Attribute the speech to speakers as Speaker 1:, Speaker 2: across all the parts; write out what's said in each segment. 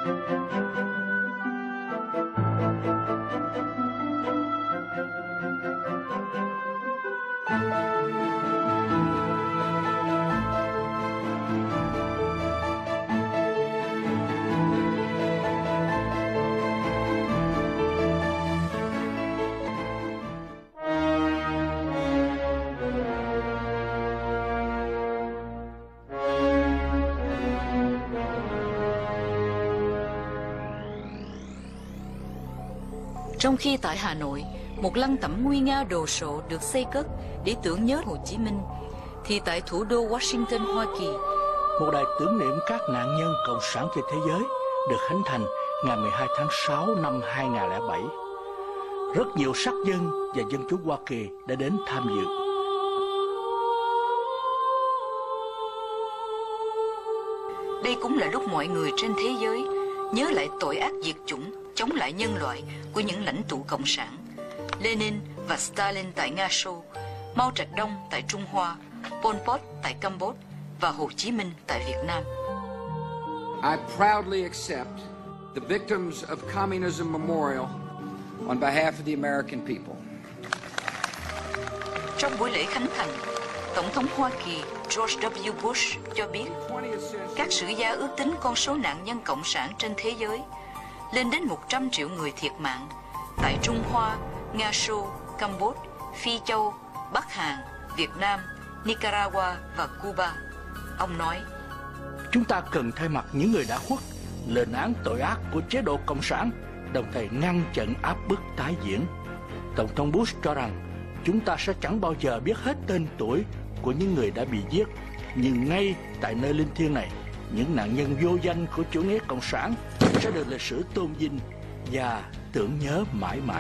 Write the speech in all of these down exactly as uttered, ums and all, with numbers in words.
Speaker 1: Trong khi tại Hà Nội, một lăng tẩm nguy nga đồ sộ được xây cất để tưởng nhớ Hồ Chí Minh, thì tại thủ đô Washington, Hoa Kỳ,
Speaker 2: một đài tưởng niệm các nạn nhân cộng sản trên thế giới được khánh thành ngày mười hai tháng sáu năm hai nghìn không trăm lẻ bảy. Rất nhiều sắc dân và dân chúng Hoa Kỳ đã đến tham dự.
Speaker 1: Đây cũng là lúc mọi người trên thế giới nhớ lại tội ác diệt chủng, chống lại nhân loại của những lãnh tụ cộng sản Lenin và Stalin tại Nga Xô, Mao Trạch Đông tại Trung Hoa, Pol Pot tại Campuchia và Hồ Chí Minh tại Việt Nam.
Speaker 3: I proudly accept the Victims of Communism Memorial on behalf of the American people.
Speaker 1: Trong buổi lễ khánh thành, Tổng thống Hoa Kỳ George W. Bush cho biết các sử gia ước tính con số nạn nhân cộng sản trên thế giới lên đến một trăm triệu người thiệt mạng tại Trung Hoa, Nga Xô, Campuchia, Phi Châu, Bắc Hàn, Việt Nam, Nicaragua và Cuba. Ông nói,
Speaker 2: chúng ta cần thay mặt những người đã khuất lên án tội ác của chế độ cộng sản, đồng thời ngăn chặn áp bức tái diễn. Tổng thống Bush cho rằng chúng ta sẽ chẳng bao giờ biết hết tên tuổi của những người đã bị giết, nhưng ngay tại nơi linh thiêng này, những nạn nhân vô danh của chủ nghĩa cộng sản sẽ được lịch sử tôn vinh và tưởng nhớ mãi mãi.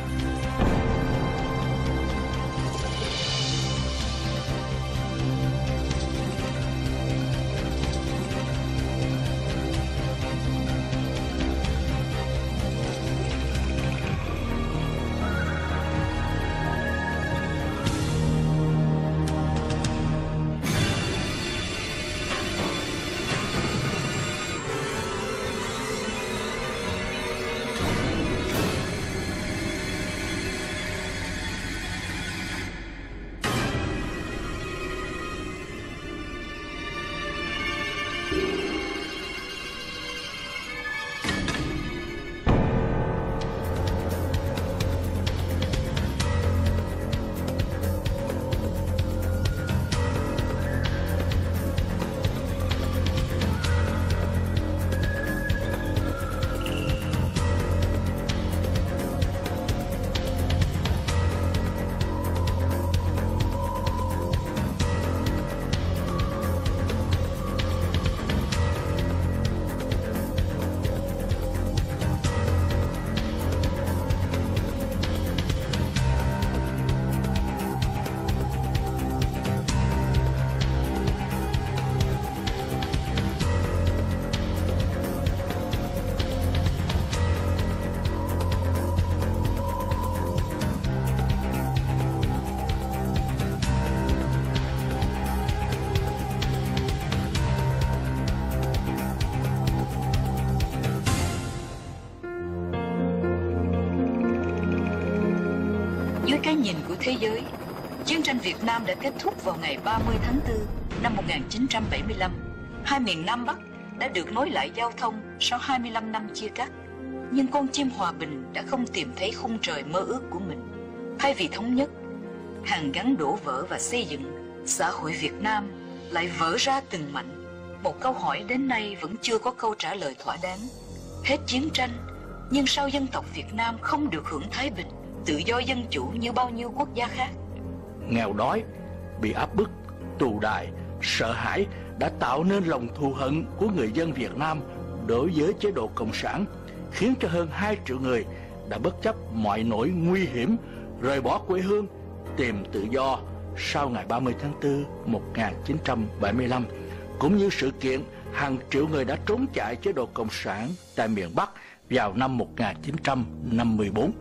Speaker 1: Dưới cái nhìn của thế giới, chiến tranh Việt Nam đã kết thúc vào ngày ba mươi tháng tư năm một nghìn chín trăm bảy mươi lăm. Hai miền Nam Bắc đã được nối lại giao thông sau hai mươi lăm năm chia cắt. Nhưng con chim hòa bình đã không tìm thấy khung trời mơ ước của mình. Thay vì thống nhất, hàn gắn đổ vỡ và xây dựng, xã hội Việt Nam lại vỡ ra từng mảnh. Một câu hỏi đến nay vẫn chưa có câu trả lời thỏa đáng. Hết chiến tranh, nhưng sao dân tộc Việt Nam không được hưởng thái bình, tự do dân chủ như bao nhiêu quốc gia khác?
Speaker 2: Nghèo đói, bị áp bức, tù đày, sợ hãi đã tạo nên lòng thù hận của người dân Việt Nam đối với chế độ cộng sản, khiến cho hơn hai triệu người đã bất chấp mọi nỗi nguy hiểm rời bỏ quê hương tìm tự do sau ngày ba mươi tháng tư một nghìn chín trăm bảy mươi lăm, cũng như sự kiện hàng triệu người đã trốn chạy chế độ cộng sản tại miền Bắc vào năm một nghìn chín trăm năm mươi tư.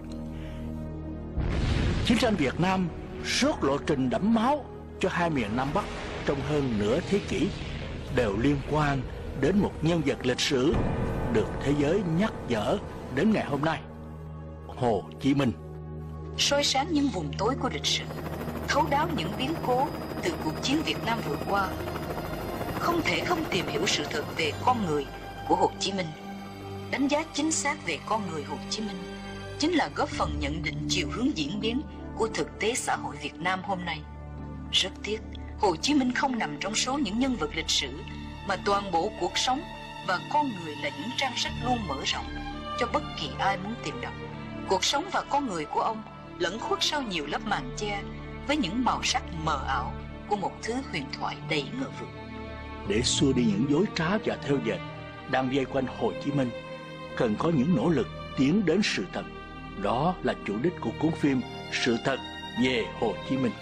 Speaker 2: Chiến tranh Việt Nam suốt lộ trình đẫm máu cho hai miền Nam Bắc trong hơn nửa thế kỷ đều liên quan đến một nhân vật lịch sử được thế giới nhắc nhở đến ngày hôm nay. Hồ Chí Minh
Speaker 1: soi sáng những vùng tối của lịch sử, thấu đáo những biến cố từ cuộc chiến Việt Nam vừa qua. Không thể không tìm hiểu sự thật về con người của Hồ Chí Minh. Đánh giá chính xác về con người Hồ Chí Minh chính là góp phần nhận định chiều hướng diễn biến của thực tế xã hội Việt Nam hôm nay. Rất tiếc, Hồ Chí Minh không nằm trong số những nhân vật lịch sử mà toàn bộ cuộc sống và con người là những trang sách luôn mở rộng cho bất kỳ ai muốn tìm đọc. Cuộc sống và con người của ông lẫn khuất sau nhiều lớp màn che với những màu sắc mờ ảo của một thứ huyền thoại đầy ngờ vực.
Speaker 2: Để xua đi những dối trá và theo dệt đang vây quanh Hồ Chí Minh, cần có những nỗ lực tiến đến sự thật. Đó là chủ đích của cuốn phim Sự thật về Hồ Chí Minh.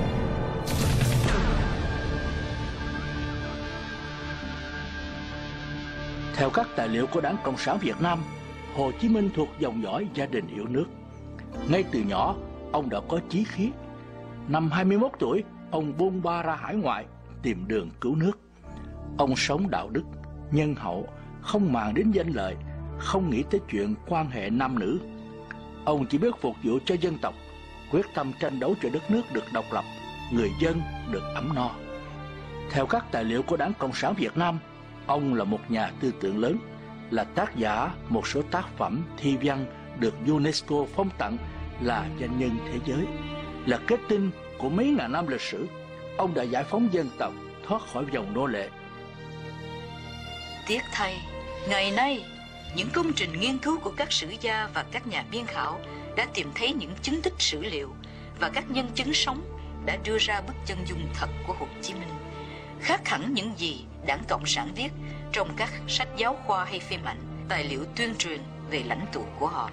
Speaker 2: Theo các tài liệu của Đảng Cộng sản Việt Nam, Hồ Chí Minh thuộc dòng dõi gia đình yêu nước. Ngay từ nhỏ, ông đã có chí khí. Năm hai mươi mốt tuổi, ông bôn ba ra hải ngoại tìm đường cứu nước. Ông sống đạo đức, nhân hậu, không màng đến danh lợi, không nghĩ tới chuyện quan hệ nam nữ. Ông chỉ biết phục vụ cho dân tộc, quyết tâm tranh đấu cho đất nước được độc lập, người dân được ấm no. Theo các tài liệu của Đảng Cộng sản Việt Nam, ông là một nhà tư tưởng lớn, là tác giả một số tác phẩm thi văn được UNESCO phong tặng là danh nhân thế giới, là kết tinh của mấy ngàn năm lịch sử. Ông đã giải phóng dân tộc thoát khỏi vòng nô lệ.
Speaker 1: Tiếc thay, ngày nay, những công trình nghiên cứu của các sử gia và các nhà biên khảo đã tìm thấy những chứng tích sử liệu và các nhân chứng sống đã đưa ra bức chân dung thật của Hồ Chí Minh, khác hẳn những gì Đảng Cộng sản viết trong các sách giáo khoa hay phim ảnh, tài liệu tuyên truyền về lãnh tụ của họ.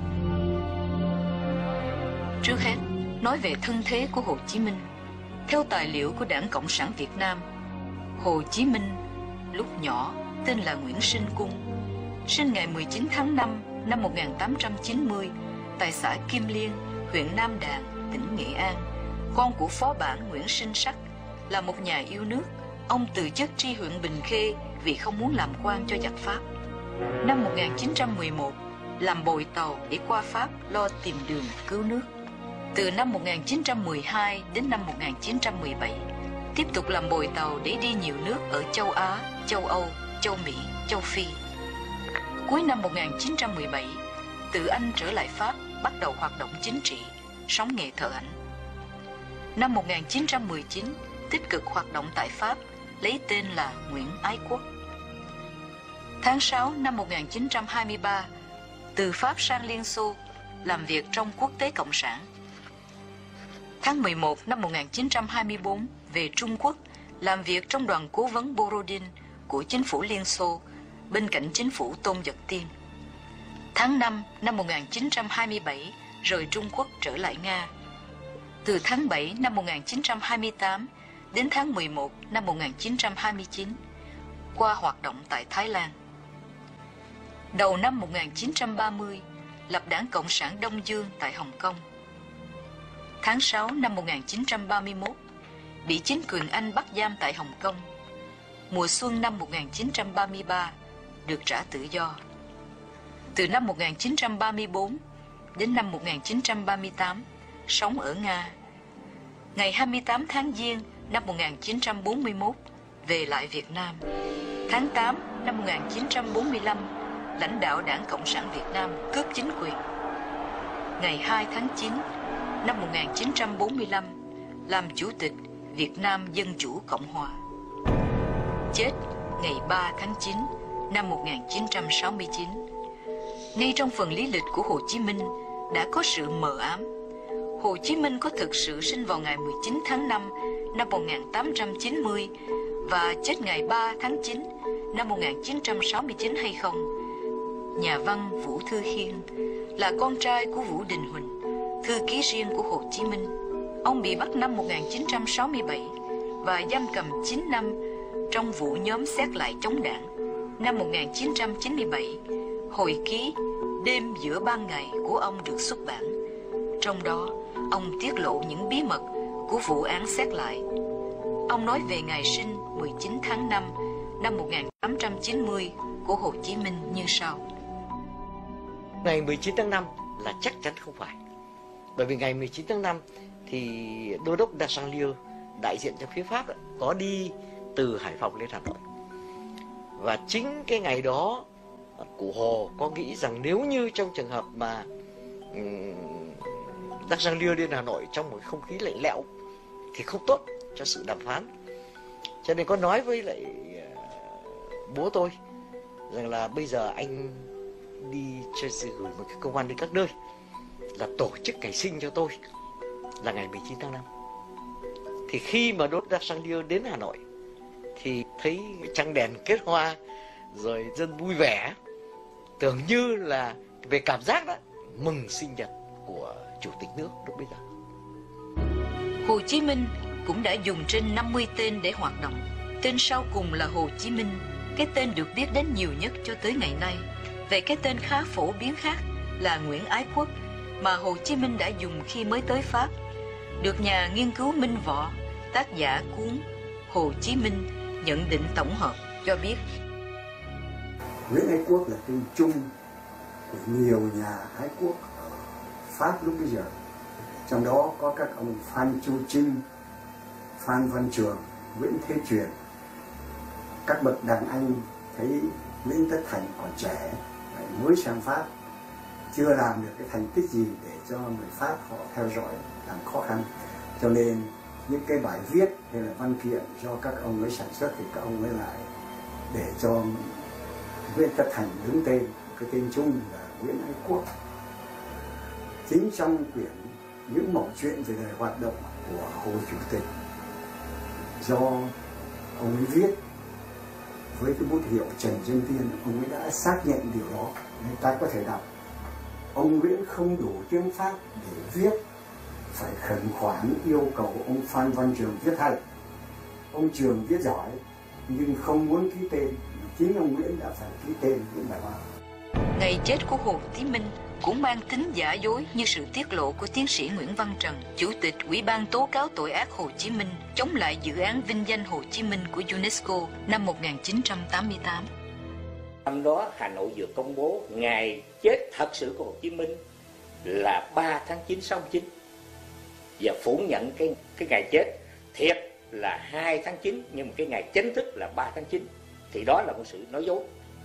Speaker 1: Trước hết, nói về thân thế của Hồ Chí Minh. Theo tài liệu của Đảng Cộng sản Việt Nam, Hồ Chí Minh lúc nhỏ tên là Nguyễn Sinh Cung, sinh ngày mười chín tháng năm năm một nghìn tám trăm chín mươi tại xã Kim Liên, huyện Nam Đàn, tỉnh Nghệ An, con của phó bản Nguyễn Sinh Sắc. Là một nhà yêu nước, ông từ chức tri huyện Bình Khê vì không muốn làm quan cho giặc Pháp. Năm một nghìn chín trăm mười một, làm bồi tàu để qua Pháp lo tìm đường cứu nước. Từ năm một nghìn chín trăm mười hai đến năm một nghìn chín trăm mười bảy, tiếp tục làm bồi tàu để đi nhiều nước ở châu Á, châu Âu, châu Mỹ, châu Phi. Cuối năm một nghìn chín trăm mười bảy, từ Anh trở lại Pháp, bắt đầu hoạt động chính trị, sống nghề thợ ảnh. Năm một nghìn chín trăm mười chín, tích cực hoạt động tại Pháp, lấy tên là Nguyễn Ái Quốc. Tháng sáu năm một nghìn chín trăm hai mươi ba, từ Pháp sang Liên Xô, làm việc trong Quốc tế Cộng sản. Tháng mười một năm một nghìn chín trăm hai mươi tư, về Trung Quốc, làm việc trong đoàn cố vấn Borodin của chính phủ Liên Xô, bên cạnh chính phủ Tôn Giật Tiên. Tháng năm năm một nghìn chín trăm hai mươi bảy, rời Trung Quốc trở lại Nga. Từ tháng bảy năm một nghìn chín trăm hai mươi tám đến tháng mười một năm một nghìn chín trăm hai mươi chín, qua hoạt động tại Thái Lan. Đầu năm một nghìn chín trăm ba mươi, lập Đảng Cộng sản Đông Dương tại Hồng Kông. Tháng sáu năm một nghìn chín trăm ba mươi mốt, bị chính quyền Anh bắt giam tại Hồng Kông. Mùa xuân năm một nghìn chín trăm ba mươi ba, được trả tự do. Từ năm một nghìn chín trăm ba mươi tư đến năm một nghìn chín trăm ba mươi tám, sống ở Nga. Ngày hai mươi tám tháng Giêng năm một nghìn chín trăm bốn mươi mốt, về lại Việt Nam. Tháng tám năm một nghìn chín trăm bốn mươi lăm, lãnh đạo Đảng Cộng sản Việt Nam cướp chính quyền. Ngày hai tháng chín năm một nghìn chín trăm bốn mươi lăm, làm Chủ tịch Việt Nam Dân Chủ Cộng Hòa. Chết ngày ba tháng chín năm một nghìn chín trăm sáu mươi chín. Ngay trong phần lý lịch của Hồ Chí Minh đã có sự mờ ám. Hồ Chí Minh có thực sự sinh vào ngày mười chín tháng năm năm một nghìn tám trăm chín mươi và chết ngày ba tháng chín năm một nghìn chín trăm sáu mươi chín hay không? Nhà văn Vũ Thư Hiên là con trai của Vũ Đình Huỳnh, thư ký riêng của Hồ Chí Minh. Ông bị bắt năm một nghìn chín trăm sáu mươi bảy và giam cầm chín năm trong vụ nhóm xét lại chống đảng. Năm một nghìn chín trăm chín mươi bảy, hồi ký Đêm giữa ban ngày của ông được xuất bản. Trong đó, ông tiết lộ những bí mật của vụ án xét lại. Ông nói về ngày sinh mười chín tháng năm năm một nghìn tám trăm chín mươi của Hồ Chí Minh như sau.
Speaker 4: Ngày mười chín tháng năm là chắc chắn không phải. Bởi vì ngày mười chín tháng năm thì Đô đốc de Saint-Lô, đại diện cho phía Pháp, có đi từ Hải Phòng lên Hà Nội. Và chính cái ngày đó, Cụ Hồ có nghĩ rằng nếu như trong trường hợp mà um, de Saint-Lô lên Hà Nội trong một không khí lạnh lẽo thì không tốt cho sự đàm phán. Cho nên có nói với lại uh, bố tôi rằng là bây giờ anh đi cho gửi một cái công văn đến các nơi là tổ chức ngày sinh cho tôi là ngày mười chín tháng năm. Thì khi mà Đô đốc de Saint-Lô đến Hà Nội thì thấy trăng đèn kết hoa rồi dân vui vẻ, tưởng như là về cảm giác đó mừng sinh nhật của chủ tịch nước lúc bây giờ.
Speaker 1: Hồ Chí Minh cũng đã dùng trên năm mươi tên để hoạt động. Tên sau cùng là Hồ Chí Minh, cái tên được biết đến nhiều nhất cho tới ngày nay. Về cái tên khá phổ biến khác là Nguyễn Ái Quốc mà Hồ Chí Minh đã dùng khi mới tới Pháp, được nhà nghiên cứu Minh Võ, tác giả cuốn Hồ Chí Minh nhận định tổng hợp cho biết.
Speaker 5: Nguyễn Ái Quốc là tên chung của nhiều nhà ái quốc ở Pháp lúc bây giờ. Trong đó có các ông Phan Chu Trinh, Phan Văn Trường, Nguyễn Thế Truyền. Các bậc đàn anh thấy Nguyễn Tất Thành còn trẻ, mới sang Pháp, chưa làm được cái thành tích gì để cho người Pháp họ theo dõi, làm khó khăn. Cho nên những cái bài viết hay là văn kiện do các ông ấy sản xuất thì các ông ấy lại để cho Nguyễn Tất Thành đứng tên, cái tên chung là Nguyễn Ái Quốc. Chính trong quyển những mẩu chuyện về đời hoạt động của Hồ Chủ tịch do ông ấy viết với cái bút hiệu Trần Dương Tiên, ông ấy đã xác nhận điều đó. Người ta có thể đọc: ông Nguyễn không đủ tiếng Pháp để viết, phải khẩn khoản yêu cầu ông Phan Văn Trường viết hay. Ông Trường viết giỏi nhưng không muốn ký tên, chính ông Nguyễn đã phải ký tên những bài báo.
Speaker 1: Ngày chết của Hồ Chí Minh cũng mang tính giả dối như sự tiết lộ của tiến sĩ Nguyễn Văn Trần, Chủ tịch Ủy ban tố cáo tội ác Hồ Chí Minh, chống lại dự án vinh danh Hồ Chí Minh của UNESCO năm một nghìn chín trăm tám mươi tám.
Speaker 6: Năm đó Hà Nội vừa công bố ngày chết thật sự của Hồ Chí Minh là ba tháng chín sáu chín và phủ nhận cái cái ngày chết thiệt là hai tháng chín, nhưng mà cái ngày chính thức là ba tháng chín, thì đó là một sự nói dối.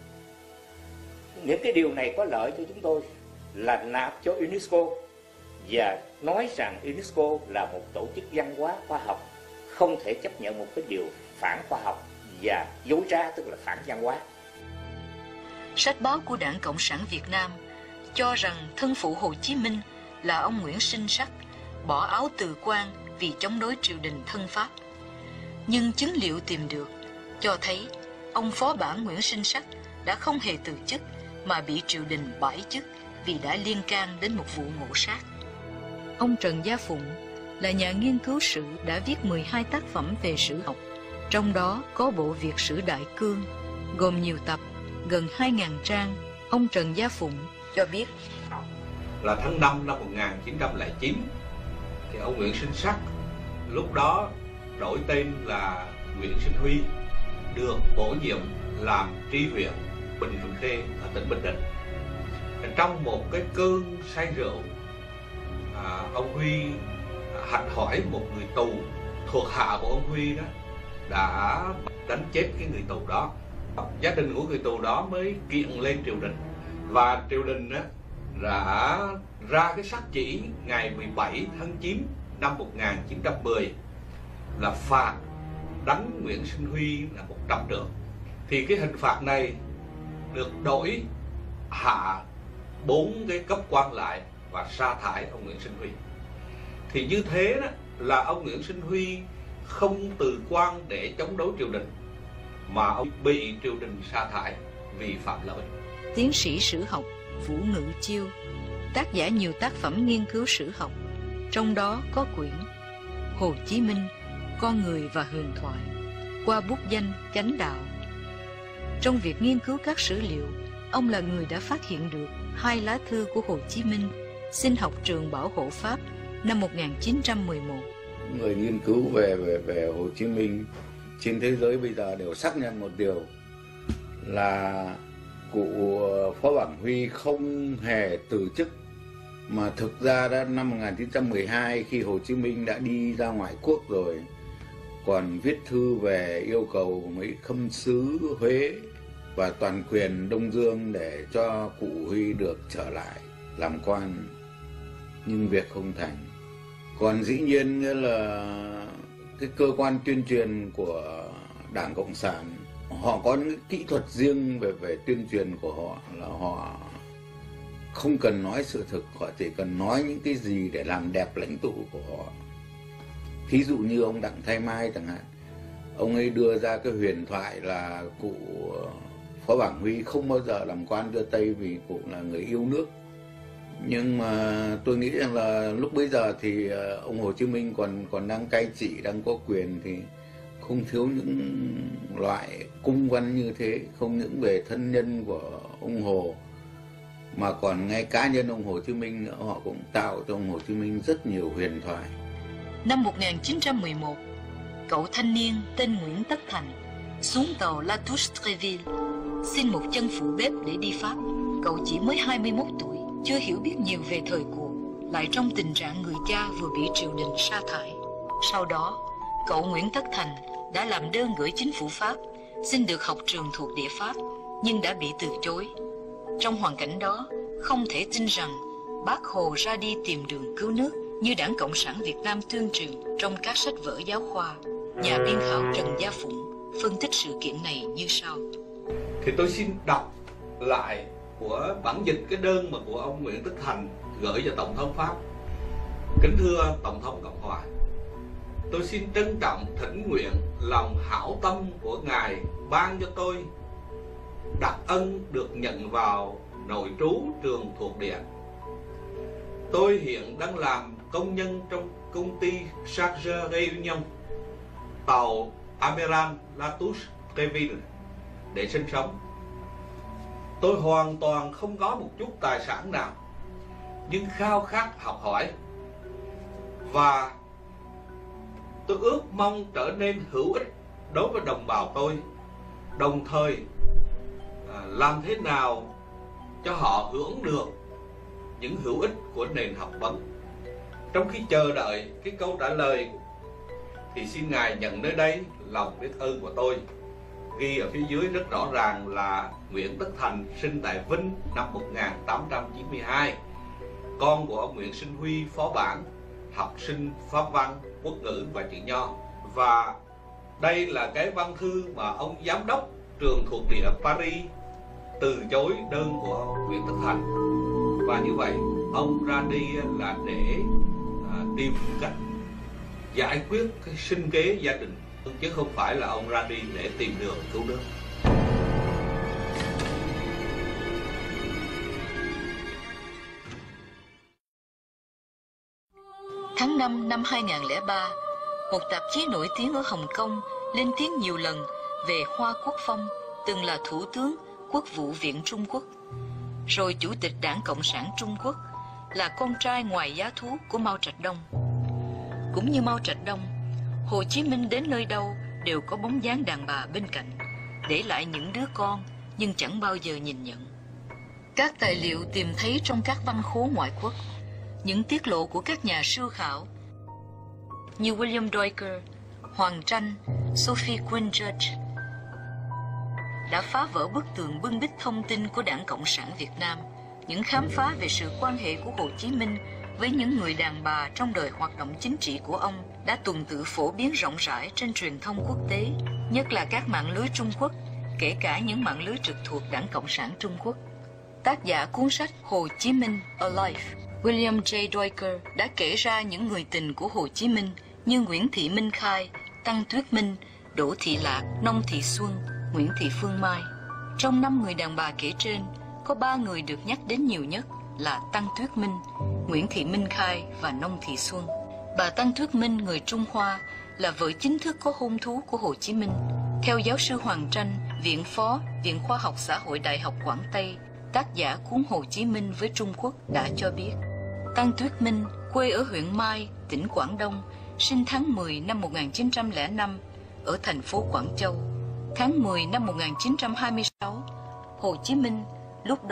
Speaker 6: Những cái điều này có lợi cho chúng tôi là nạp cho UNESCO và nói rằng UNESCO là một tổ chức văn hóa khoa học, không thể chấp nhận một cái điều phản khoa học và dối trá, tức là phản văn hóa.
Speaker 1: Sách báo của Đảng Cộng sản Việt Nam cho rằng thân phụ Hồ Chí Minh là ông Nguyễn Sinh Sắc, bỏ áo từ quan vì chống đối triều đình thân Pháp. Nhưng chứng liệu tìm được cho thấy ông phó bản Nguyễn Sinh Sắc đã không hề từ chức mà bị triều đình bãi chức vì đã liên can đến một vụ ngộ sát. Ông Trần Gia Phụng là nhà nghiên cứu sử đã viết mười hai tác phẩm về sử học, trong đó có bộ Việt sử Đại Cương, gồm nhiều tập, gần hai nghìn trang. Ông Trần Gia Phụng cho biết
Speaker 7: là tháng năm năm một nghìn chín trăm lẻ chín thì ông Nguyễn Sinh Sắc lúc đó đổi tên là Nguyễn Sinh Huy, được bổ nhiệm làm tri huyện Bình Thuận Khê ở tỉnh Bình Định. Trong một cái cơn say rượu, à, ông Huy hạch hỏi một người tù thuộc hạ của ông Huy đó đã đánh chết cái người tù đó. Gia đình của người tù đó mới kiện lên triều đình, và triều đình đó đã ra cái sắc chỉ ngày mười bảy tháng chín năm một nghìn chín trăm mười là phạt đánh Nguyễn Sinh Huy là một trăm trượng. Thì cái hình phạt này được đổi hạ bốn cái cấp quan lại và sa thải ông Nguyễn Sinh Huy. Thì như thế đó là ông Nguyễn Sinh Huy không từ quan để chống đối triều đình, mà ông bị triều đình sa thải vì phạm lỗi.
Speaker 1: Tiến sĩ sử học Vũ Ngự Chiêu, tác giả nhiều tác phẩm nghiên cứu sử học, trong đó có quyển Hồ Chí Minh, Con người và huyền thoại, qua bút danh Chánh Đạo. Trong việc nghiên cứu các sử liệu, ông là người đã phát hiện được hai lá thư của Hồ Chí Minh xin học trường Bảo hộ Pháp năm một nghìn chín trăm mười một.
Speaker 8: Người nghiên cứu về về về Hồ Chí Minh trên thế giới bây giờ đều xác nhận một điều là Bảng Huy không hề từ chức, mà thực ra đã năm một nghìn chín trăm mười hai khi Hồ Chí Minh đã đi ra ngoại quốc rồi, còn viết thư về yêu cầu mấy khâm sứ Huế và toàn quyền Đông Dương để cho cụ Huy được trở lại làm quan, nhưng việc không thành. Còn dĩ nhiên nghĩa là cái cơ quan tuyên truyền của Đảng Cộng sản, họ có những kỹ thuật riêng về về tuyên truyền của họ, là họ không cần nói sự thực, họ chỉ cần nói những cái gì để làm đẹp lãnh tụ của họ. Thí dụ như ông Đặng Thái Mai chẳng hạn, ông ấy đưa ra cái huyền thoại là cụ Phó Bảng Huy không bao giờ làm quan cho Tây vì cụ là người yêu nước. Nhưng mà tôi nghĩ rằng là lúc bấy giờ thì ông Hồ Chí Minh còn còn đang cai trị, đang có quyền, thì không thiếu những loại cung văn như thế, không những về thân nhân của ông Hồ mà còn ngay cá nhân ông Hồ Chí Minh nữa, họ cũng tạo cho ông Hồ Chí Minh rất nhiều huyền thoại.
Speaker 1: Năm một nghìn chín trăm mười một, cậu thanh niên tên Nguyễn Tất Thành xuống tàu La Touche-Tréville xin một chân phụ bếp để đi Pháp. Cậu chỉ mới hai mươi mốt tuổi, chưa hiểu biết nhiều về thời cuộc, lại trong tình trạng người cha vừa bị triều đình sa thải. Sau đó, cậu Nguyễn Tất Thành đã làm đơn gửi chính phủ Pháp xin được học trường thuộc địa Pháp, nhưng đã bị từ chối. Trong hoàn cảnh đó, không thể tin rằng Bác Hồ ra đi tìm đường cứu nước như Đảng Cộng sản Việt Nam tuyên truyền trong các sách vở giáo khoa. Nhà biên khảo Trần Gia Phụng phân tích sự kiện này như sau.
Speaker 7: Thì tôi xin đọc lại của bản dịch cái đơn mà của ông Nguyễn Tất Thành gửi cho Tổng thống Pháp. Kính thưa Tổng thống Cộng hòa, tôi xin trân trọng thỉnh nguyện lòng hảo tâm của Ngài ban cho tôi đặc ân được nhận vào nội trú trường thuộc địa. Tôi hiện đang làm công nhân trong công ty Charge Réunion, tàu Amiral La Touche-Tréville để sinh sống. Tôi hoàn toàn không có một chút tài sản nào, nhưng khao khát học hỏi, và tôi ước mong trở nên hữu ích đối với đồng bào tôi, đồng thời à, làm thế nào cho họ hưởng được những hữu ích của nền học vấn. Trong khi chờ đợi cái câu trả lời thì xin Ngài nhận nơi đây lòng biết ơn của tôi. Ghi ở phía dưới rất rõ ràng là Nguyễn Tất Thành sinh tại Vinh năm một nghìn tám trăm chín mươi hai, con của ông Nguyễn Sinh Huy, phó bản, học sinh pháp văn, quốc ngữ và chữ Nho. Và đây là cái văn thư mà ông giám đốc trường thuộc địa Paris từ chối đơn của ông Nguyễn Tất Thành. Và như vậy ông ra đi là để à, tìm cách giải quyết cái sinh kế gia đình, chứ không phải là ông ra đi để tìm đường cứu nước.
Speaker 1: Tháng năm năm hai nghìn không trăm lẻ ba, một tạp chí nổi tiếng ở Hồng Kông lên tiếng nhiều lần về Hoa Quốc Phong, từng là Thủ tướng Quốc vụ viện Trung Quốc, rồi Chủ tịch Đảng Cộng sản Trung Quốc, là con trai ngoài giá thú của Mao Trạch Đông. Cũng như Mao Trạch Đông, Hồ Chí Minh đến nơi đâu đều có bóng dáng đàn bà bên cạnh, để lại những đứa con nhưng chẳng bao giờ nhìn nhận. Các tài liệu tìm thấy trong các văn khố ngoại quốc, những tiết lộ của các nhà sưu khảo như William Doiker, Hoàng Tranh, Sophie Quinn Judge đã phá vỡ bức tường bưng bít thông tin của Đảng Cộng sản Việt Nam. Những khám phá về sự quan hệ của Hồ Chí Minh với những người đàn bà trong đời hoạt động chính trị của ông đã tuần tự phổ biến rộng rãi trên truyền thông quốc tế, nhất là các mạng lưới Trung Quốc, kể cả những mạng lưới trực thuộc Đảng Cộng sản Trung Quốc. Tác giả cuốn sách Hồ Chí Minh Alive, William J. Doiker đã kể ra những người tình của Hồ Chí Minh như Nguyễn Thị Minh Khai, Tăng Tuyết Minh, Đỗ Thị Lạc, Nông Thị Xuân, Nguyễn Thị Phương Mai. Trong năm người đàn bà kể trên, có ba người được nhắc đến nhiều nhất là Tăng Tuyết Minh, Nguyễn Thị Minh Khai và Nông Thị Xuân. Bà Tăng Tuyết Minh, người Trung Hoa, là vợ chính thức có hôn thú của Hồ Chí Minh. Theo giáo sư Hoàng Tranh, Viện Phó, Viện Khoa học Xã hội Đại học Quảng Tây, tác giả cuốn Hồ Chí Minh với Trung Quốc đã cho biết, Tăng Tuyết Minh, quê ở huyện Mai, tỉnh Quảng Đông, sinh tháng mười năm một nghìn chín trăm lẻ năm ở thành phố Quảng Châu. Tháng mười năm một nghìn chín trăm hai mươi sáu, Hồ Chí Minh lúc đó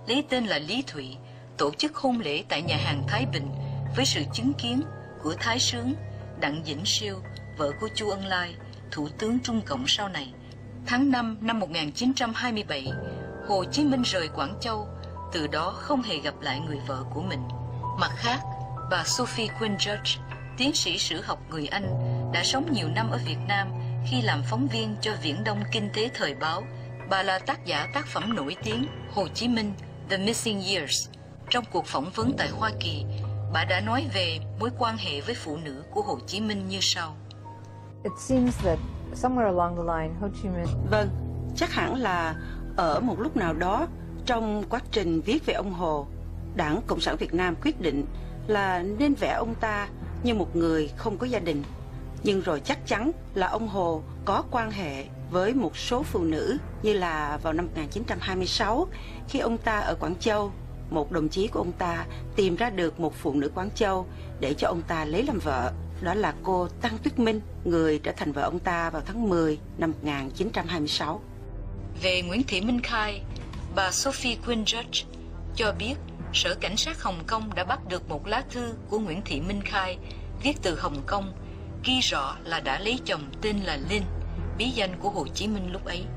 Speaker 1: lấy tên là Lý Thụy, tổ chức hôn lễ tại nhà hàng Thái Bình với sự chứng kiến của Thái Sướng Đặng Vĩnh Siêu, vợ của Chu Ân Lai, thủ tướng Trung Cộng sau này. Tháng năm năm một nghìn chín trăm hai mươi bảy, Hồ Chí Minh rời Quảng Châu, từ đó không hề gặp lại người vợ của mình. Mặt khác, bà Sophie Quinn George, tiến sĩ sử học người Anh, đã sống nhiều năm ở Việt Nam khi làm phóng viên cho Viễn Đông Kinh tế thời báo. Bà là tác giả tác phẩm nổi tiếng Hồ Chí Minh, The Missing Years. Trong cuộc phỏng vấn tại Hoa Kỳ, bà đã nói về mối quan hệ với phụ nữ của Hồ Chí Minh như sau.
Speaker 9: It seems that somewhere along the line, Ho Chi Minh...
Speaker 10: Vâng, chắc hẳn là ở một lúc nào đó trong quá trình viết về ông Hồ, Đảng Cộng sản Việt Nam quyết định là nên vẽ ông ta như một người không có gia đình. Nhưng rồi chắc chắn là ông Hồ có quan hệ với một số phụ nữ, như là vào năm một nghìn chín trăm hai mươi sáu, khi ông ta ở Quảng Châu, một đồng chí của ông ta tìm ra được một phụ nữ Quảng Châu để cho ông ta lấy làm vợ. Đó là cô Tăng Tuyết Minh, người trở thành vợ ông ta vào tháng mười năm một nghìn chín trăm hai mươi sáu.
Speaker 1: Về Nguyễn Thị Minh Khai, bà Sophie Quinn George cho biết Sở Cảnh sát Hồng Kông đã bắt được một lá thư của Nguyễn Thị Minh Khai viết từ Hồng Kông, ghi rõ là đã lấy chồng tên là Linh, bí danh của Hồ Chí Minh lúc ấy.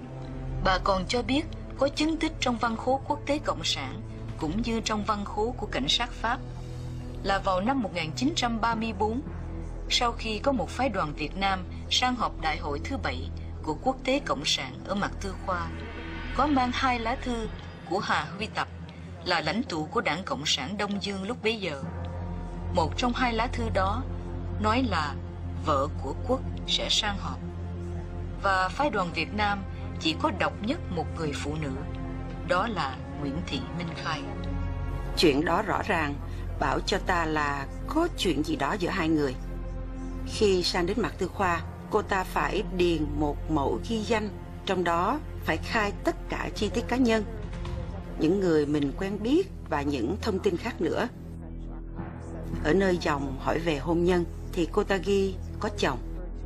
Speaker 1: Bà còn cho biết có chứng tích trong văn khố quốc tế Cộng sản cũng như trong văn khố của cảnh sát Pháp là vào năm một nghìn chín trăm ba mươi tư, sau khi có một phái đoàn Việt Nam sang họp đại hội thứ bảy của quốc tế Cộng sản ở Mạc Tư Khoa, có mang hai lá thư của Hà Huy Tập, là lãnh tụ của Đảng Cộng sản Đông Dương lúc bấy giờ. Một trong hai lá thư đó nói là vợ của Quốc sẽ sang họp, và phái đoàn Việt Nam chỉ có độc nhất một người phụ nữ, đó là Nguyễn Thị Minh Khai.
Speaker 10: Chuyện đó rõ ràng bảo cho ta là có chuyện gì đó giữa hai người. Khi sang đến Mạc Tư Khoa, cô ta phải điền một mẫu ghi danh, trong đó phải khai tất cả chi tiết cá nhân, những người mình quen biết và những thông tin khác nữa. Ở nơi dòng hỏi về hôn nhân thì cô ta ghi có chồng.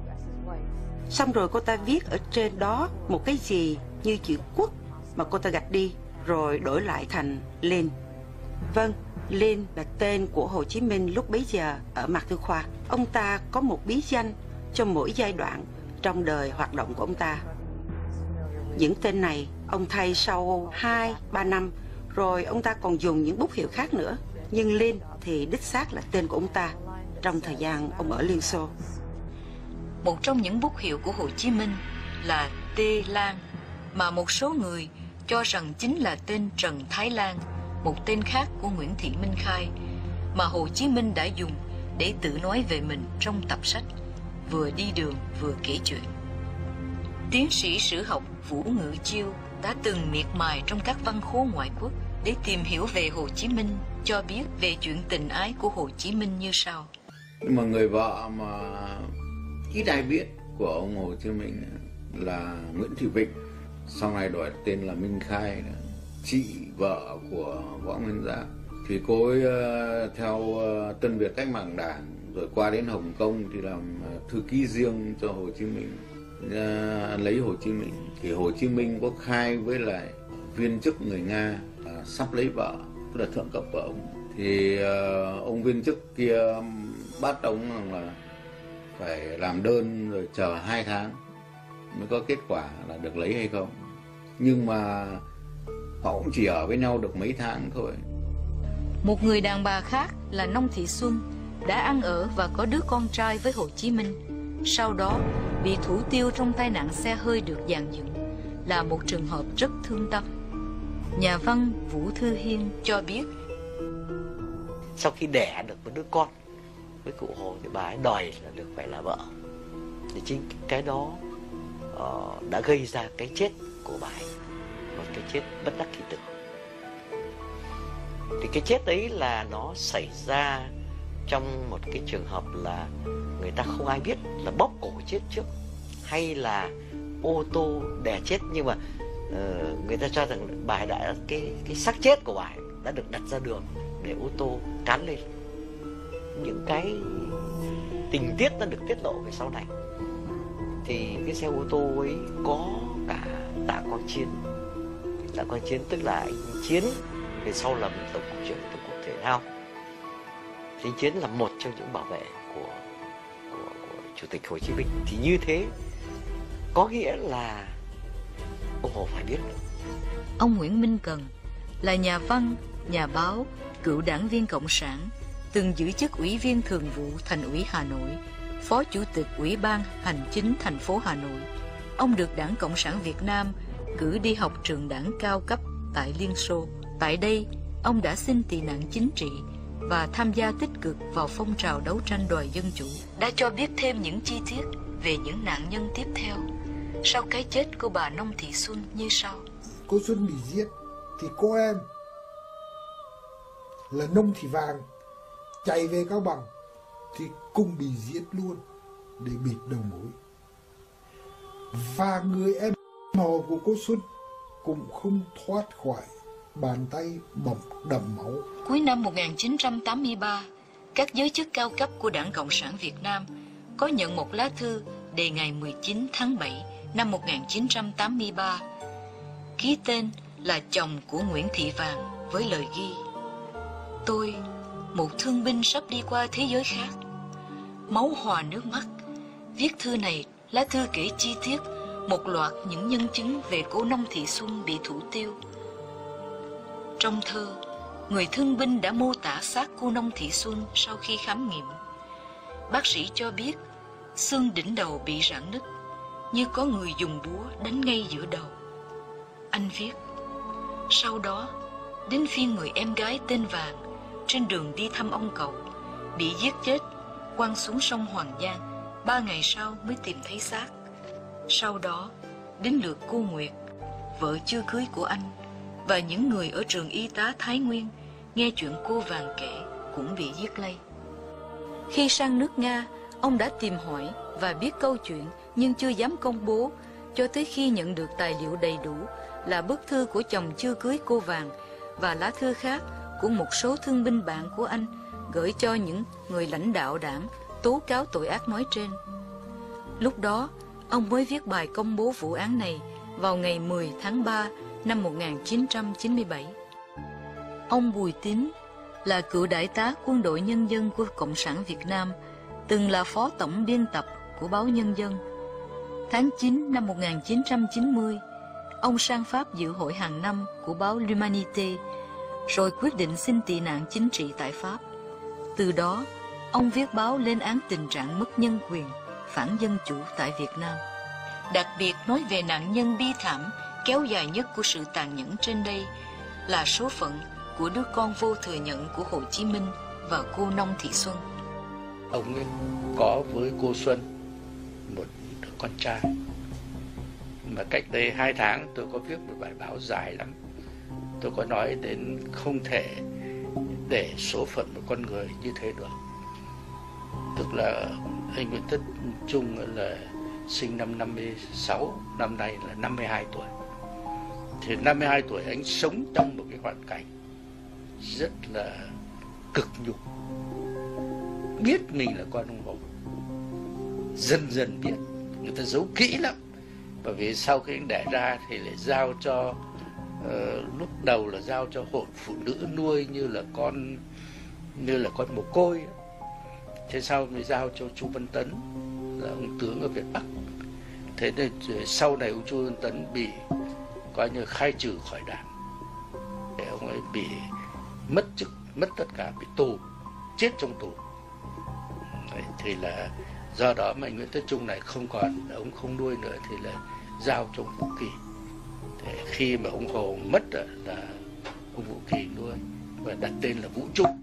Speaker 10: Xong rồi cô ta viết ở trên đó một cái gì như chữ Quốc mà cô ta gạch đi, rồi đổi lại thành Lên. Vâng, Lên là tên của Hồ Chí Minh lúc bấy giờ ở Mạc Tư Khoa. Ông ta có một bí danh cho mỗi giai đoạn trong đời hoạt động của ông ta. Những tên này ông thay sau hai ba năm, rồi ông ta còn dùng những bút hiệu khác nữa. Nhưng Lên thì đích xác là tên của ông ta trong thời gian ông ở Liên Xô.
Speaker 1: Một trong những bút hiệu của Hồ Chí Minh là T. Lan, mà một số người cho rằng chính là tên Trần Thái Lan, một tên khác của Nguyễn Thị Minh Khai, mà Hồ Chí Minh đã dùng để tự nói về mình trong tập sách Vừa đi đường vừa kể chuyện. Tiến sĩ sử học Vũ Ngự Chiêu đã từng miệt mài trong các văn khố ngoại quốc để tìm hiểu về Hồ Chí Minh, cho biết về chuyện tình ái của Hồ Chí Minh như sau.
Speaker 8: Nhưng mà người vợ mà ít ai biết của ông Hồ Chí Minh là Nguyễn Thị Vịnh, sau này đổi tên là Minh Khai, chị vợ của Võ Nguyên Giáp. Thì cô ấy theo Tân Việt Cách mạng Đảng, rồi qua đến Hồng Kông thì làm thư ký riêng cho Hồ Chí Minh, lấy Hồ Chí Minh. Thì Hồ Chí Minh có khai với lại viên chức người Nga là sắp lấy vợ, tức là thượng cấp của ông. Thì ông viên chức kia bắt ông rằng là phải làm đơn rồi chờ hai tháng mới có kết quả là được lấy hay không. Nhưng mà họ cũng chỉ ở với nhau được mấy tháng thôi.
Speaker 1: Một người đàn bà khác là Nông Thị Xuân đã ăn ở và có đứa con trai với Hồ Chí Minh, sau đó bị thủ tiêu trong tai nạn xe hơi được dàn dựng, là một trường hợp rất thương tâm. Nhà văn Vũ Thư Hiên cho biết,
Speaker 4: sau khi đẻ được một đứa con với cụ Hồ thì bà ấy đòi là được phải là vợ. Thì chính cái đó uh, đã gây ra cái chết của bà ấy, một cái chết bất đắc kỳ tử. Thì cái chết ấy là nó xảy ra trong một cái trường hợp là người ta không ai biết là bóp cổ chết trước hay là ô tô đè chết, nhưng mà uh, người ta cho rằng bà ấy đã cái cái xác chết của bà ấy đã được đặt ra đường để ô tô cán lên. Những cái tình tiết nó được tiết lộ về sau này. Thì cái xe ô tô ấy có cả tạ có chiến, Đảng Quang Chiến tức là anh Chiến về sau làm tổng cục trưởng tổng cục thể thao. Anh Chiến là một trong những bảo vệ của, của, của Chủ tịch Hồ Chí Minh. Thì như thế có nghĩa là ông Hồ phải biết.
Speaker 1: Ông Nguyễn Minh Cần là nhà văn, nhà báo, cựu đảng viên Cộng sản, từng giữ chức Ủy viên Thường vụ Thành ủy Hà Nội, Phó Chủ tịch Ủy ban Hành chính thành phố Hà Nội. Ông được Đảng Cộng sản Việt Nam cử đi học trường đảng cao cấp tại Liên Xô. Tại đây, ông đã xin tị nạn chính trị và tham gia tích cực vào phong trào đấu tranh đòi dân chủ. Đã cho biết thêm những chi tiết về những nạn nhân tiếp theo sau cái chết của bà Nông Thị Xuân như sau.
Speaker 11: Cô Xuân bị giết thì cô em là Nông Thị Vàng chạy về Cao Bằng thì cùng bị giết luôn để bịt đầu mối. Và người em họ của cô Xuân cũng không thoát khỏi bàn tay bầm đẫm máu.
Speaker 1: Cuối năm một nghìn chín trăm tám mươi ba, các giới chức cao cấp của Đảng Cộng sản Việt Nam có nhận một lá thư đề ngày mười chín tháng bảy năm một nghìn chín trăm tám mươi ba, ký tên là chồng của Nguyễn Thị Vàng với lời ghi: Tôi, một thương binh sắp đi qua thế giới khác. Máu hòa nước mắt. Viết thư này, lá thư kể chi tiết một loạt những nhân chứng về cô Nông Thị Xuân bị thủ tiêu. Trong thơ, người thương binh đã mô tả xác cô Nông Thị Xuân sau khi khám nghiệm. Bác sĩ cho biết xương đỉnh đầu bị rạn nứt, như có người dùng búa đánh ngay giữa đầu. Anh viết: Sau đó, đến phiên người em gái tên Vàng trên đường đi thăm ông cậu bị giết chết, quăng xuống sông Hoàng Giang. Ba ngày sau mới tìm thấy xác. Sau đó, đến lượt cô Nguyệt, vợ chưa cưới của anh, và những người ở trường y tá Thái Nguyên nghe chuyện cô Vàng kể cũng bị giết lây. Khi sang nước Nga, ông đã tìm hỏi và biết câu chuyện nhưng chưa dám công bố cho tới khi nhận được tài liệu đầy đủ là bức thư của chồng chưa cưới cô Vàng và lá thư khác của một số thương binh bạn của anh gửi cho những người lãnh đạo đảng tố cáo tội ác nói trên. Lúc đó, ông mới viết bài công bố vụ án này vào ngày mười tháng ba năm một nghìn chín trăm chín mươi bảy. Ông Bùi Tín là cựu đại tá quân đội nhân dân của Cộng sản Việt Nam, từng là phó tổng biên tập của báo Nhân dân. Tháng chín năm một nghìn chín trăm chín mươi, ông sang Pháp dự hội hàng năm của báo L'Humanité, rồi quyết định xin tị nạn chính trị tại Pháp. Từ đó, ông viết báo lên án tình trạng mất nhân quyền, phản dân chủ tại Việt Nam. Đặc biệt nói về nạn nhân bi thảm kéo dài nhất của sự tàn nhẫn trên đây là số phận của đứa con vô thừa nhận của Hồ Chí Minh và cô Nông Thị Xuân.
Speaker 2: Ông ấy có với cô Xuân một đứa con trai, mà cách đây hai tháng tôi có viết một bài báo dài lắm. Tôi có nói đến không thể để số phận một con người như thế được. Tức là anh Nguyễn Tất Trung là sinh năm năm mươi sáu, năm nay là năm mươi hai tuổi. Thì năm mươi hai tuổi anh sống trong một cái hoàn cảnh rất là cực nhục, biết mình là con ông Hồ, dần dần biết. Người ta giấu kỹ lắm, bởi vì sau khi anh đẻ ra thì lại giao cho uh, lúc đầu là giao cho hội phụ nữ nuôi như là con như là con mồ côi. Thế sau mới giao cho Chu Văn Tấn, là ông tướng ở Việt Bắc. Thế nên sau này ông Chu Văn Tấn bị coi như khai trừ khỏi đảng, để ông ấy bị mất chức, mất tất cả, bị tù, chết trong tù. Đấy, thì là do đó mà anh Nguyễn Tất Trung này không còn, ông không nuôi nữa thì là giao cho ông Vũ Kỳ. Thế khi mà ông Hồ mất là ông Vũ Kỳ nuôi và đặt tên là Vũ Trung.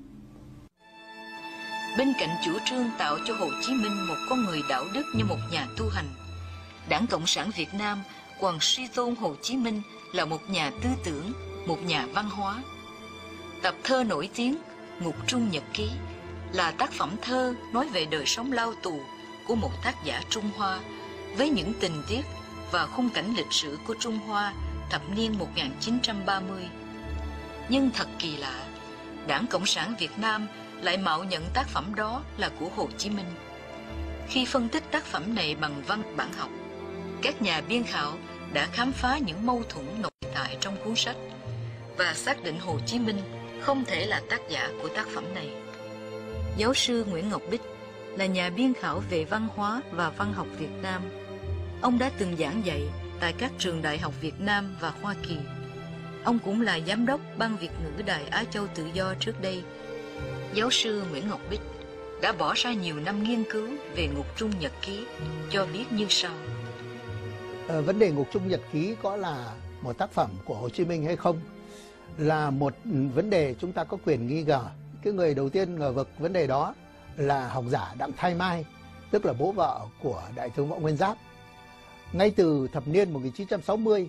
Speaker 1: Bên cạnh chủ trương tạo cho Hồ Chí Minh một con người đạo đức như một nhà tu hành, Đảng Cộng sản Việt Nam còn suy tôn Hồ Chí Minh là một nhà tư tưởng, một nhà văn hóa. Tập thơ nổi tiếng Ngục Trung Nhật Ký là tác phẩm thơ nói về đời sống lao tù của một tác giả Trung Hoa với những tình tiết và khung cảnh lịch sử của Trung Hoa thập niên một nghìn chín trăm ba mươi. Nhưng thật kỳ lạ, Đảng Cộng sản Việt Nam lại mạo nhận tác phẩm đó là của Hồ Chí Minh. Khi phân tích tác phẩm này bằng văn bản học, các nhà biên khảo đã khám phá những mâu thuẫn nội tại trong cuốn sách và xác định Hồ Chí Minh không thể là tác giả của tác phẩm này. Giáo sư Nguyễn Ngọc Bích là nhà biên khảo về văn hóa và văn học Việt Nam. Ông đã từng giảng dạy tại các trường đại học Việt Nam và Hoa Kỳ. Ông cũng là giám đốc Ban Việt ngữ Đài Á Châu Tự Do trước đây. Giáo sư Nguyễn Ngọc Bích đã bỏ ra nhiều năm nghiên cứu về Ngục Trung Nhật Ký, cho biết như sau.
Speaker 12: À, vấn đề Ngục Trung Nhật Ký có là một tác phẩm của Hồ Chí Minh hay không là một vấn đề chúng ta có quyền nghi ngờ. Cái người đầu tiên ngờ vực vấn đề đó là học giả Đặng Thái Mai, tức là bố vợ của Đại tướng Võ Nguyên Giáp. Ngay từ thập niên một nghìn chín trăm sáu mươi,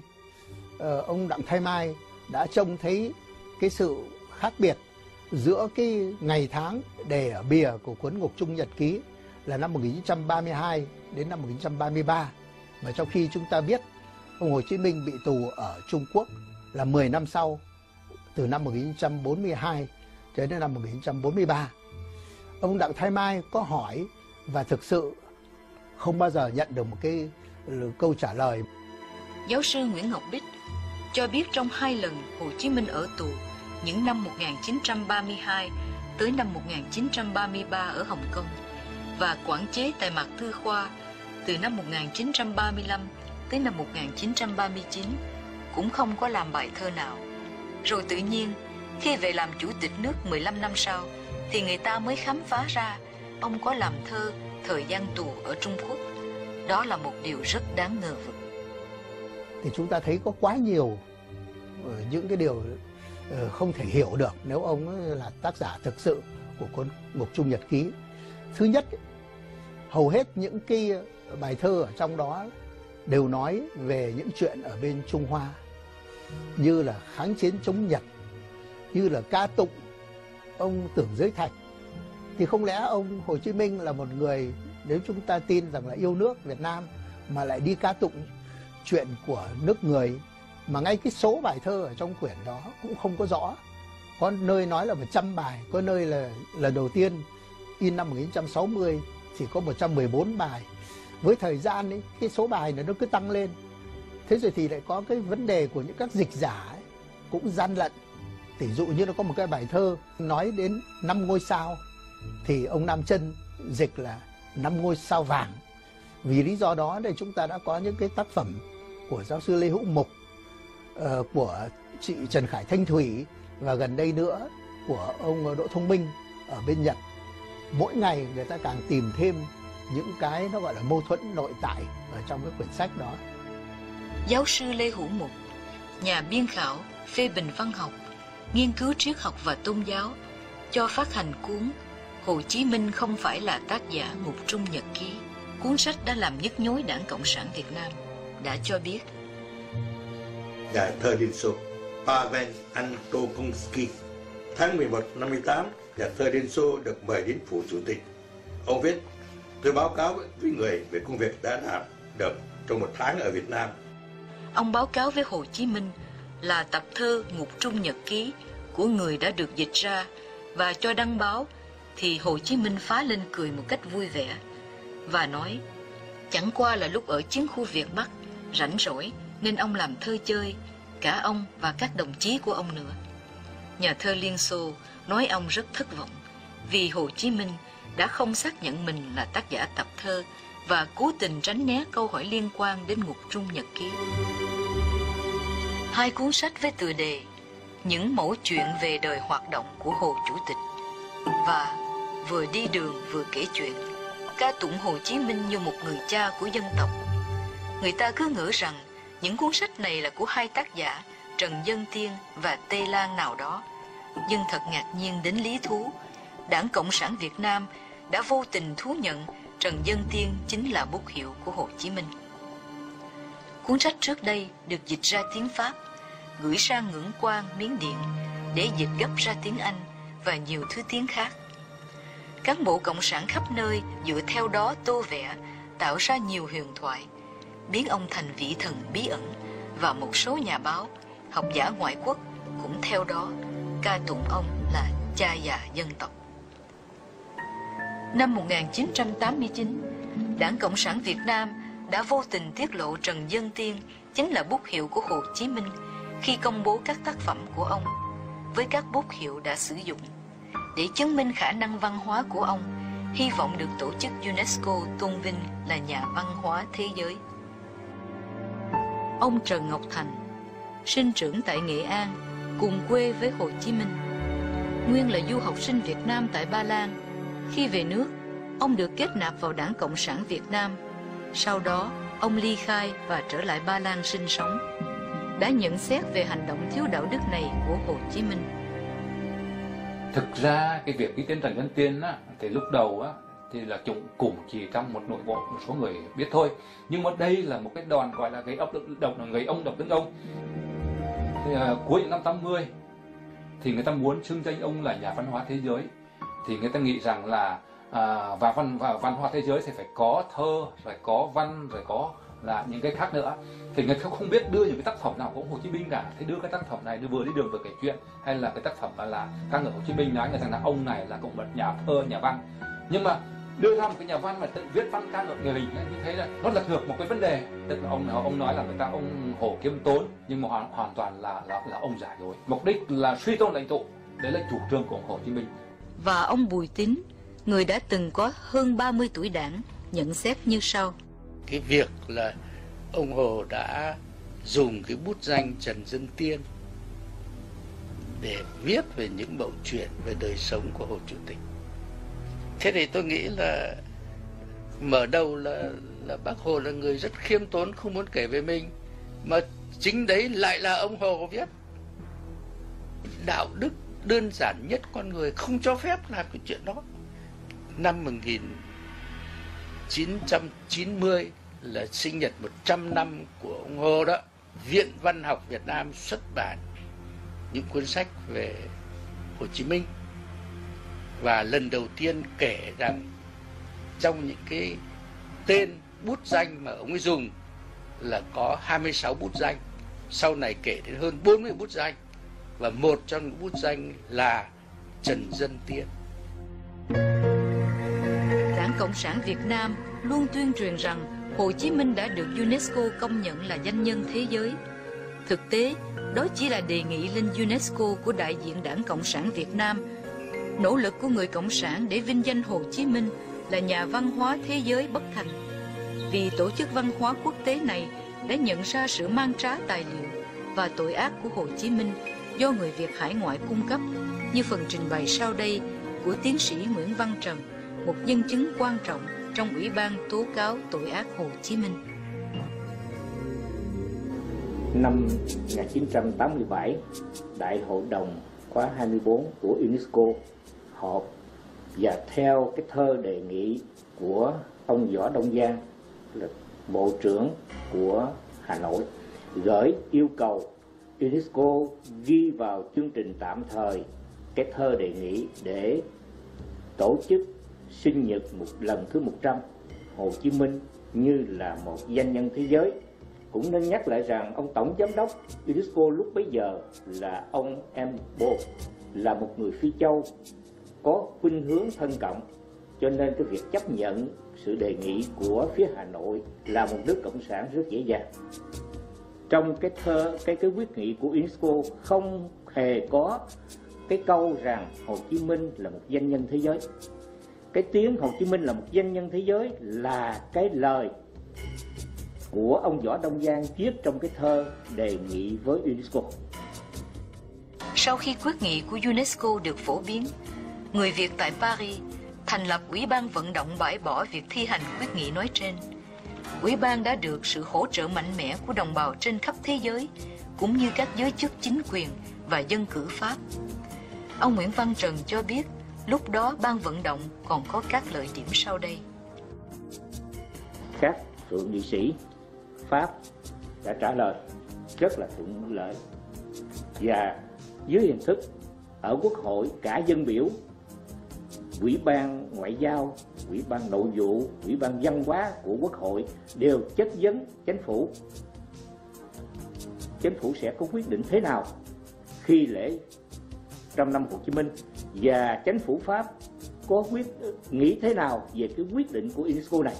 Speaker 12: ông Đặng Thái Mai đã trông thấy cái sự khác biệt giữa cái ngày tháng đề ở bìa của cuốn Ngục Trung Nhật Ký là năm một nghìn chín trăm ba mươi hai đến năm một nghìn chín trăm ba mươi ba. Mà trong khi chúng ta biết ông Hồ Chí Minh bị tù ở Trung Quốc là mười năm sau, từ năm một nghìn chín trăm bốn mươi hai cho đến năm một nghìn chín trăm bốn mươi ba. Ông Đặng Thái Mai có hỏi và thực sự không bao giờ nhận được một cái câu trả lời.
Speaker 1: Giáo sư Nguyễn Ngọc Bích cho biết trong hai lần Hồ Chí Minh ở tù, những năm một nghìn chín trăm ba mươi hai tới năm một nghìn chín trăm ba mươi ba ở Hồng Kông và quản chế tại Mạc Thư Khoa từ năm một nghìn chín trăm ba mươi lăm tới năm một nghìn chín trăm ba mươi chín, cũng không có làm bài thơ nào. Rồi tự nhiên, khi về làm chủ tịch nước mười lăm năm sau, thì người ta mới khám phá ra ông có làm thơ thời gian tù ở Trung Quốc. Đó là một điều rất đáng ngờ vực.
Speaker 12: Thì chúng ta thấy có quá nhiều những cái điều không thể hiểu được nếu ông là tác giả thực sự của cuốn Ngục Trung Nhật Ký. Thứ nhất, hầu hết những cái bài thơ ở trong đó đều nói về những chuyện ở bên Trung Hoa, như là kháng chiến chống Nhật, như là ca tụng ông Tưởng Giới Thạch. Thì không lẽ ông Hồ Chí Minh là một người, nếu chúng ta tin rằng là yêu nước Việt Nam, mà lại đi ca tụng chuyện của nước người, mà ngay cái số bài thơ ở trong quyển đó cũng không có rõ. Có nơi nói là một trăm bài, có nơi là lần đầu tiên in năm một nghìn chín trăm sáu mươi chỉ có một trăm mười bốn bài. Với thời gian ấy, cái số bài này nó cứ tăng lên. Thế rồi thì lại có cái vấn đề của những các dịch giả ấy, cũng gian lận. Tỷ dụ như nó có một cái bài thơ nói đến năm ngôi sao, thì ông Nam Chân dịch là năm ngôi sao vàng. Vì lý do đó thì chúng ta đã có những cái tác phẩm của giáo sư Lê Hữu Mục, uh, của chị Trần Khải Thanh Thủy, và gần đây nữa của ông Đỗ Thông Minh ở bên Nhật. Mỗi ngày người ta càng tìm thêm những cái nó gọi là mâu thuẫn nội tại ở trong cái quyển sách đó.
Speaker 1: Giáo sư Lê Hữu Mục, nhà biên khảo, phê bình văn học, nghiên cứu triết học và tôn giáo, cho phát hành cuốn Hồ Chí Minh không phải là tác giả Ngục Trung Nhật Ký. Cuốn sách đã làm nhức nhối Đảng Cộng sản Việt Nam, đã cho biết.
Speaker 2: Nhà thơ Liên Xô Pavel Antokonsky, tháng mười một năm mươi tám, nhà thơ Liên Xô được mời đến phủ chủ tịch. Ông viết: tôi báo cáo với người về công việc đã làm được trong một tháng ở Việt Nam.
Speaker 1: Ông báo cáo với Hồ Chí Minh là tập thơ Ngục Trung Nhật Ký của người đã được dịch ra và cho đăng báo, thì Hồ Chí Minh phá lên cười một cách vui vẻ và nói: chẳng qua là lúc ở chiến khu Việt Bắc rảnh rỗi nên ông làm thơ chơi, cả ông và các đồng chí của ông nữa. Nhà thơ Liên Xô nói ông rất thất vọng vì Hồ Chí Minh đã không xác nhận mình là tác giả tập thơ và cố tình tránh né câu hỏi liên quan đến Ngục Trung Nhật Ký. Hai cuốn sách với tựa đề Những mẫu chuyện về đời hoạt động của Hồ Chủ tịch và Vừa đi đường vừa kể chuyện, ca tụng Hồ Chí Minh như một người cha của dân tộc. Người ta cứ ngỡ rằng những cuốn sách này là của hai tác giả Trần Dân Tiên và Tây Lan nào đó. Nhưng thật ngạc nhiên đến lý thú, Đảng Cộng sản Việt Nam đã vô tình thú nhận Trần Dân Tiên chính là bút hiệu của Hồ Chí Minh. Cuốn sách trước đây được dịch ra tiếng Pháp, gửi sang Ngưỡng Quan, Miến Điện để dịch gấp ra tiếng Anh và nhiều thứ tiếng khác. Cán bộ cộng sản khắp nơi dựa theo đó tô vẽ, tạo ra nhiều huyền thoại, biến ông thành vị thần bí ẩn, và một số nhà báo, học giả ngoại quốc cũng theo đó ca tụng ông là cha già dân tộc. Năm một nghìn chín trăm tám mươi chín, Đảng Cộng sản Việt Nam đã vô tình tiết lộ Trần Dân Tiên chính là bút hiệu của Hồ Chí Minh khi công bố các tác phẩm của ông với các bút hiệu đã sử dụng để chứng minh khả năng văn hóa của ông, hy vọng được tổ chức UNESCO tôn vinh là nhà văn hóa thế giới. Ông Trần Ngọc Thành, sinh trưởng tại Nghệ An, cùng quê với Hồ Chí Minh. Nguyên là du học sinh Việt Nam tại Ba Lan. Khi về nước, ông được kết nạp vào Đảng Cộng sản Việt Nam. Sau đó, ông ly khai và trở lại Ba Lan sinh sống. Đã nhận xét về hành động thiếu đạo đức này của Hồ Chí Minh.
Speaker 13: Thực ra cái việc ký tên Trần Văn Tiên á, thì lúc đầu á, thì là chúng cùng chỉ trong một nội bộ một số người biết thôi. Nhưng mà đây là một cái đòn gọi là gây ốc độc, gây ông độc tấn ông. Thì, uh, cuối những năm tám mươi thì người ta muốn xưng danh ông là nhà văn hóa thế giới. Thì người ta nghĩ rằng là uh, và văn và văn hóa thế giới thì phải có thơ, rồi có văn, rồi có là những cái khác nữa. Thì người ta không biết đưa những cái tác phẩm nào của ông Hồ Chí Minh cả. Thì đưa cái tác phẩm này đưa vừa đi đường vừa kể chuyện, hay là cái tác phẩm là ca ngợi Hồ Chí Minh, nói người rằng là ông này là cũng một nhà thơ, nhà văn. Nhưng mà đưa ra một cái nhà văn mà tự viết văn ca ngợi người hình như thế là nó lật ngược một cái vấn đề. Tức là ông ông nói là người ta ông Hồ Kiếm Tốn, nhưng mà hoàn hoàn toàn là là là ông giả dối. Mục đích là suy tôn lãnh tụ, đấy là chủ trương của Hồ Chí Minh.
Speaker 1: Và ông Bùi Tín, người đã từng có hơn ba mươi tuổi đảng, nhận xét như sau.
Speaker 14: Cái việc là ông Hồ đã dùng cái bút danh Trần Dân Tiên để viết về những mẩu chuyện về đời sống của Hồ Chủ tịch. Thế thì tôi nghĩ là mở đầu là, là Bác Hồ là người rất khiêm tốn, không muốn kể về mình, mà chính đấy lại là ông Hồ viết. Đạo đức đơn giản nhất con người không cho phép làm cái chuyện đó. Năm một nghìn chín trăm chín mươi là sinh nhật một trăm năm của ông Hồ đó. Viện Văn học Việt Nam xuất bản những cuốn sách về Hồ Chí Minh. Và lần đầu tiên kể rằng trong những cái tên bút danh mà ông ấy dùng là có hai mươi sáu bút danh. Sau này kể đến hơn bốn mươi bút danh. Và một trong những bút danh là Trần Dân Tiên.
Speaker 1: Đảng Cộng sản Việt Nam luôn tuyên truyền rằng Hồ Chí Minh đã được UNESCO công nhận là danh nhân thế giới. Thực tế, đó chỉ là đề nghị lên UNESCO của đại diện Đảng Cộng sản Việt Nam. Nỗ lực của người Cộng sản để vinh danh Hồ Chí Minh là nhà văn hóa thế giới bất thành. Vì tổ chức văn hóa quốc tế này đã nhận ra sự mang trá tài liệu và tội ác của Hồ Chí Minh do người Việt hải ngoại cung cấp, như phần trình bày sau đây của tiến sĩ Nguyễn Văn Trần, một nhân chứng quan trọng trong Ủy ban tố cáo tội ác Hồ Chí Minh.
Speaker 6: Năm một nghìn chín trăm tám mươi bảy, Đại hội đồng khóa hai mươi bốn của UNESCO họp và theo cái thơ đề nghị của ông Võ Đông Giang, là Bộ trưởng của Hà Nội, gửi yêu cầu UNESCO ghi vào chương trình tạm thời cái thơ đề nghị để tổ chức sinh nhật một lần thứ một trăm Hồ Chí Minh như là một danh nhân thế giới. Cũng nên nhắc lại rằng ông tổng giám đốc UNESCO lúc bấy giờ là ông M. Bo, là một người Phi Châu có khuynh hướng thân cộng, cho nên cái việc chấp nhận sự đề nghị của phía Hà Nội là một nước cộng sản rất dễ dàng. Trong cái thơ, cái cái quyết nghị của UNESCO không hề có cái câu rằng Hồ Chí Minh là một danh nhân thế giới. Cái tiếng Hồ Chí Minh là một danh nhân thế giới là cái lời của ông Võ Đông Giang viết trong cái thơ đề nghị với UNESCO.
Speaker 1: Sau khi quyết nghị của UNESCO được phổ biến, người Việt tại Paris thành lập Ủy ban vận động bãi bỏ việc thi hành quyết nghị nói trên. Ủy ban đã được sự hỗ trợ mạnh mẽ của đồng bào trên khắp thế giới, cũng như các giới chức chính quyền và dân cử Pháp. Ông Nguyễn Văn Trần cho biết, lúc đó ban vận động còn có các lợi điểm sau đây.
Speaker 6: Các thượng nghị sĩ Pháp đã trả lời rất là thuận lợi, và dưới hình thức ở Quốc hội cả dân biểu, Ủy ban Ngoại giao, Ủy ban Nội vụ, Ủy ban Văn hóa của Quốc hội đều chất vấn chính phủ. Chính phủ sẽ có quyết định thế nào khi lễ trăm năm Hồ Chí Minh, và chính phủ Pháp có quyết nghĩ thế nào về cái quyết định của UNESCO này.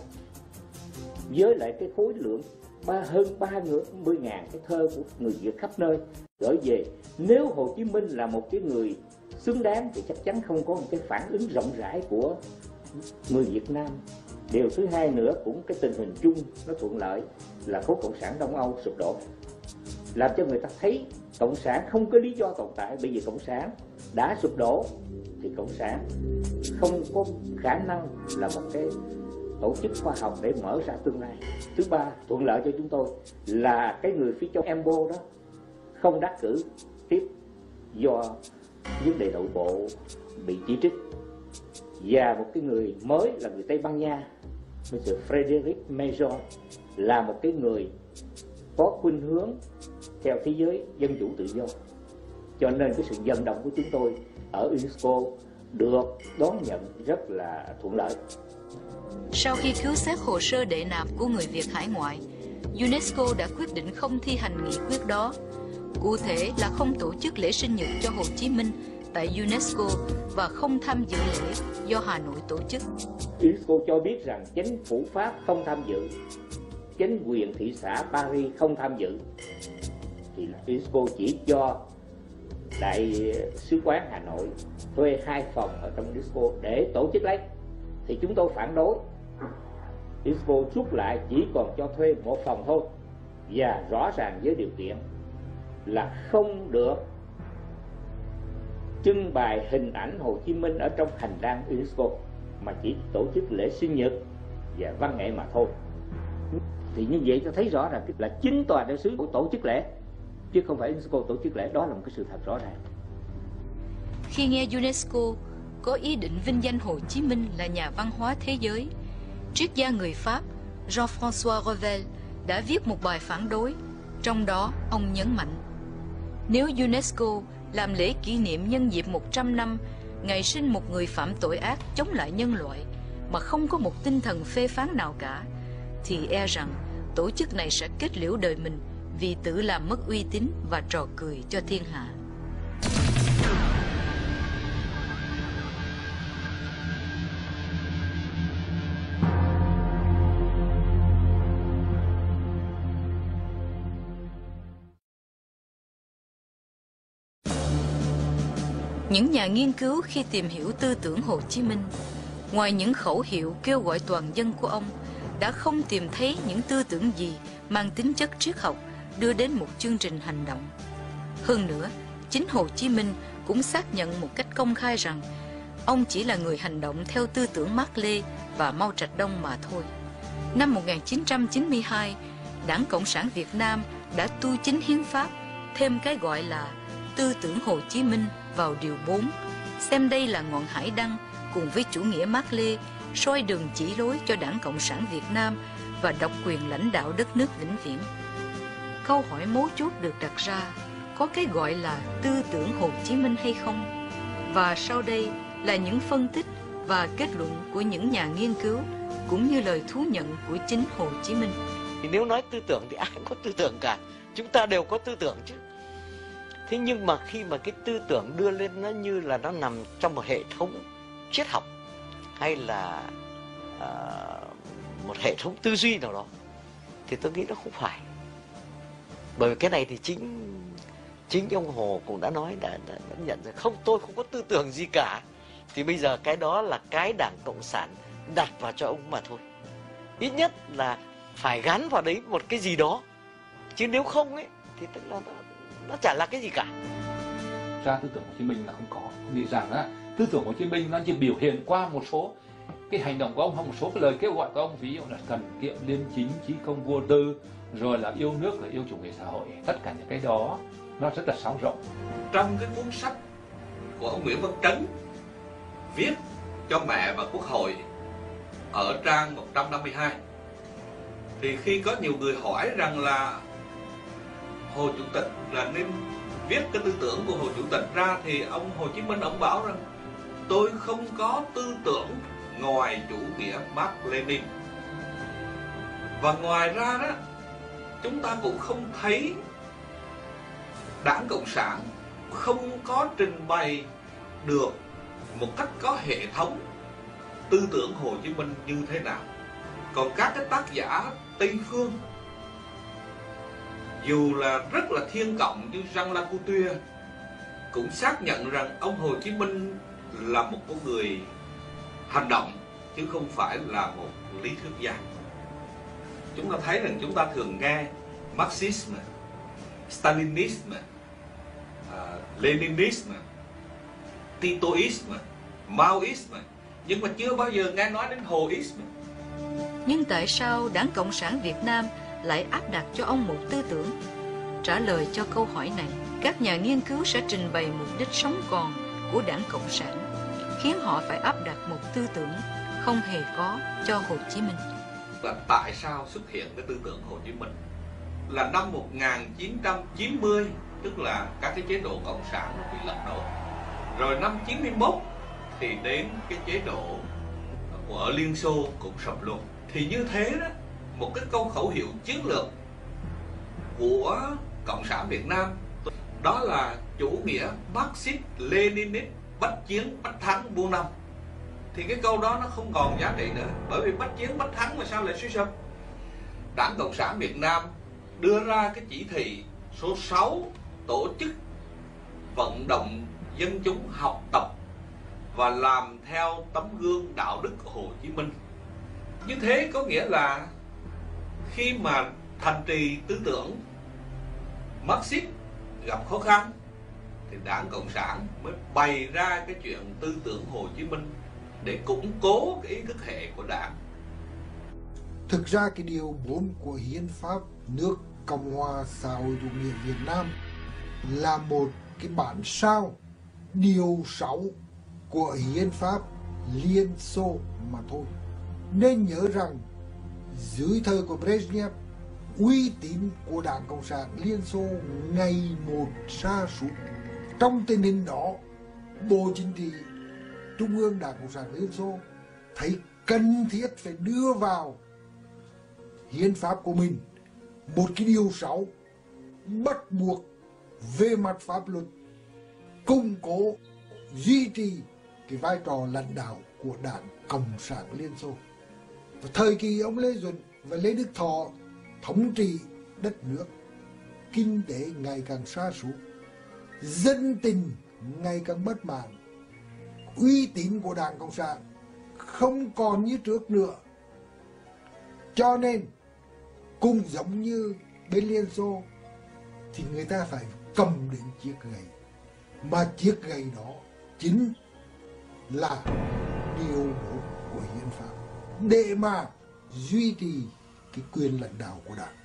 Speaker 6: Với lại cái khối lượng ba hơn ba mươi ngàn cái thơ của người Việt khắp nơi, Gửi về, nếu Hồ Chí Minh là một cái người xứng đáng thì chắc chắn không có một cái phản ứng rộng rãi của người Việt Nam. Điều thứ hai nữa, cũng cái tình hình chung nó thuận lợi là khối cộng sản Đông Âu sụp đổ, làm cho người ta thấy cộng sản không có lý do tồn tại. Bởi vì cộng sản đã sụp đổ thì cộng sản không có khả năng là một cái tổ chức khoa học để mở ra tương lai. Thứ ba, thuận lợi cho chúng tôi là cái người phía trong Embo đó không đắc cử tiếp do vấn đề nội bộ bị chỉ trích, và một cái người mới là người Tây Ban Nha, mister Frederic Major, là một cái người có khuynh hướng theo thế giới dân chủ tự do. Cho nên cái sự vận động của chúng tôi ở UNESCO được đón nhận rất là thuận lợi.
Speaker 1: Sau khi cứu xét hồ sơ đệ nạp của người Việt hải ngoại, UNESCO đã quyết định không thi hành nghị quyết đó. Cụ thể là không tổ chức lễ sinh nhật cho Hồ Chí Minh tại UNESCO và không tham dự lễ do Hà Nội tổ chức.
Speaker 6: UNESCO cho biết rằng chính phủ Pháp không tham dự, chính quyền thị xã Paris không tham dự, thì UNESCO chỉ cho Đại sứ quán Hà Nội thuê hai phòng ở trong UNESCO để tổ chức lấy. Thì chúng tôi phản đối. UNESCO rút lại chỉ còn cho thuê một phòng thôi, và rõ ràng với điều kiện là không được trưng bày hình ảnh Hồ Chí Minh ở trong hành lang UNESCO, mà chỉ tổ chức lễ sinh nhật và văn nghệ mà thôi. Thì như vậy cho thấy rõ ràng là chính tòa đại sứ của tổ chức lễ, chứ không phải UNESCO tổ chức lễ. Đó là một cái sự thật rõ ràng.
Speaker 1: Khi nghe UNESCO có ý định vinh danh Hồ Chí Minh là nhà văn hóa thế giới, triết gia người Pháp Jean-François Revel đã viết một bài phản đối. Trong đó ông nhấn mạnh, nếu UNESCO làm lễ kỷ niệm nhân dịp một trăm năm ngày sinh một người phạm tội ác chống lại nhân loại mà không có một tinh thần phê phán nào cả, thì e rằng tổ chức này sẽ kết liễu đời mình vì tự làm mất uy tín và trò cười cho thiên hạ. Những nhà nghiên cứu khi tìm hiểu tư tưởng Hồ Chí Minh, ngoài những khẩu hiệu kêu gọi toàn dân của ông, đã không tìm thấy những tư tưởng gì mang tính chất triết học đưa đến một chương trình hành động. Hơn nữa, chính Hồ Chí Minh cũng xác nhận một cách công khai rằng ông chỉ là người hành động theo tư tưởng Mác Lê và Mao Trạch Đông mà thôi. Năm một nghìn chín trăm chín mươi hai, Đảng Cộng sản Việt Nam đã tu chính hiến pháp, thêm cái gọi là tư tưởng Hồ Chí Minh vào điều bốn, xem đây là ngọn hải đăng cùng với chủ nghĩa Mác Lê, soi đường chỉ lối cho Đảng Cộng sản Việt Nam và độc quyền lãnh đạo đất nước vĩnh viễn. Câu hỏi mấu chốt được đặt ra, có cái gọi là tư tưởng Hồ Chí Minh hay không? Và sau đây là những phân tích và kết luận của những nhà nghiên cứu, cũng như lời thú nhận của chính Hồ Chí Minh.
Speaker 4: Thì nếu nói tư tưởng thì ai cũng có tư tưởng cả, chúng ta đều có tư tưởng chứ. Thế nhưng mà khi mà cái tư tưởng đưa lên nó như là nó nằm trong một hệ thống triết học hay là uh, một hệ thống tư duy nào đó, thì tôi nghĩ nó không phải. Bởi vì cái này thì chính chính ông Hồ cũng đã nói, đã, đã, đã nhận ra không, tôi không có tư tưởng gì cả. Thì bây giờ cái đó là cái Đảng Cộng sản đặt vào cho ông mà thôi. Ít nhất là phải gắn vào đấy một cái gì đó, chứ nếu không ấy thì tức là nó, nó chả là cái gì cả.
Speaker 13: Ra tư tưởng Hồ Chí Minh là không có. Nghĩ rằng á, tư tưởng Hồ Chí Minh nó chỉ biểu hiện qua một số cái hành động của ông, hoặc một số cái lời kêu gọi của ông, ví dụ là cần kiệm liêm chính, chí công vô tư, rồi là yêu nước, là yêu chủ nghĩa xã hội. Tất cả những cái đó nó rất là sáo rộng.
Speaker 7: Trong cái cuốn sách của ông Nguyễn Văn Trấn viết cho mẹ và Quốc hội ở trang một trăm năm mươi hai, thì khi có nhiều người hỏi rằng là Hồ Chủ tịch là nên viết cái tư tưởng của Hồ Chủ tịch ra, thì ông Hồ Chí Minh ông bảo rằng tôi không có tư tưởng ngoài chủ nghĩa Mác Lênin. Và ngoài ra đó, chúng ta cũng không thấy Đảng Cộng sản không có trình bày được một cách có hệ thống tư tưởng Hồ Chí Minh như thế nào. Còn các cái tác giả Tây phương dù là rất là thiên cộng như Jean Lacouture, cũng xác nhận rằng ông Hồ Chí Minh là một con người hành động chứ không phải là một lý thuyết gia. Chúng ta thấy rằng chúng ta thường nghe Marxism, Stalinism, uh, Leninism, Titoism, Maoism, nhưng mà chưa bao giờ nghe nói đến Hoism.
Speaker 1: Nhưng tại sao Đảng Cộng sản Việt Nam lại áp đặt cho ông một tư tưởng? Trả lời cho câu hỏi này, các nhà nghiên cứu sẽ trình bày mục đích sống còn của Đảng Cộng sản, khiến họ phải áp đặt một tư tưởng không hề có cho Hồ Chí Minh.
Speaker 7: Là tại sao xuất hiện cái tư tưởng Hồ Chí Minh? Là năm một nghìn chín trăm chín mươi, tức là các cái chế độ cộng sản nó bị lật đổ. Rồi năm chín mươi mốt thì đến cái chế độ của ở Liên Xô cũng sập luôn. Thì như thế đó, một cái câu khẩu hiệu chiến lược của Cộng sản Việt Nam đó là chủ nghĩa Marxist Leninist, bách chiến bách thắng muôn năm. Thì cái câu đó nó không còn giá trị nữa, bởi vì bách chiến bách thắng mà sao lại suy sụp. Đảng Cộng sản Việt Nam đưa ra cái chỉ thị số sáu tổ chức vận động dân chúng học tập và làm theo tấm gương đạo đức của Hồ Chí Minh. Như thế có nghĩa là khi mà thành trì tư tưởng Marxist gặp khó khăn thì Đảng Cộng sản mới bày ra cái chuyện tư tưởng Hồ Chí Minh để củng cố cái ý thức hệ của Đảng.
Speaker 11: Thực ra cái điều bốn của Hiến pháp nước Cộng hòa xã hội chủ nghĩa Việt Nam là một cái bản sao điều sáu của Hiến pháp Liên Xô mà thôi. Nên nhớ rằng dưới thời của Brezhnev, uy tín của Đảng Cộng sản Liên Xô ngày một sa sút. Trong tình hình đó, Bộ Chính trị Trung ương Đảng Cộng sản Liên Xô thấy cần thiết phải đưa vào hiến pháp của mình một cái điều sáu bắt buộc về mặt pháp luật củng cố duy trì cái vai trò lãnh đạo của Đảng Cộng sản Liên Xô. Và thời kỳ ông Lê Duẩn và Lê Đức Thọ thống trị đất nước, kinh tế ngày càng sa sút, dân tình ngày càng bất mãn, uy tín của Đảng Cộng sản không còn như trước nữa. Cho nên cũng giống như bên Liên Xô thì người ta phải cầm đến chiếc gậy, mà chiếc gậy đó chính là điều bốn của hiến pháp để mà duy trì cái quyền lãnh đạo của Đảng.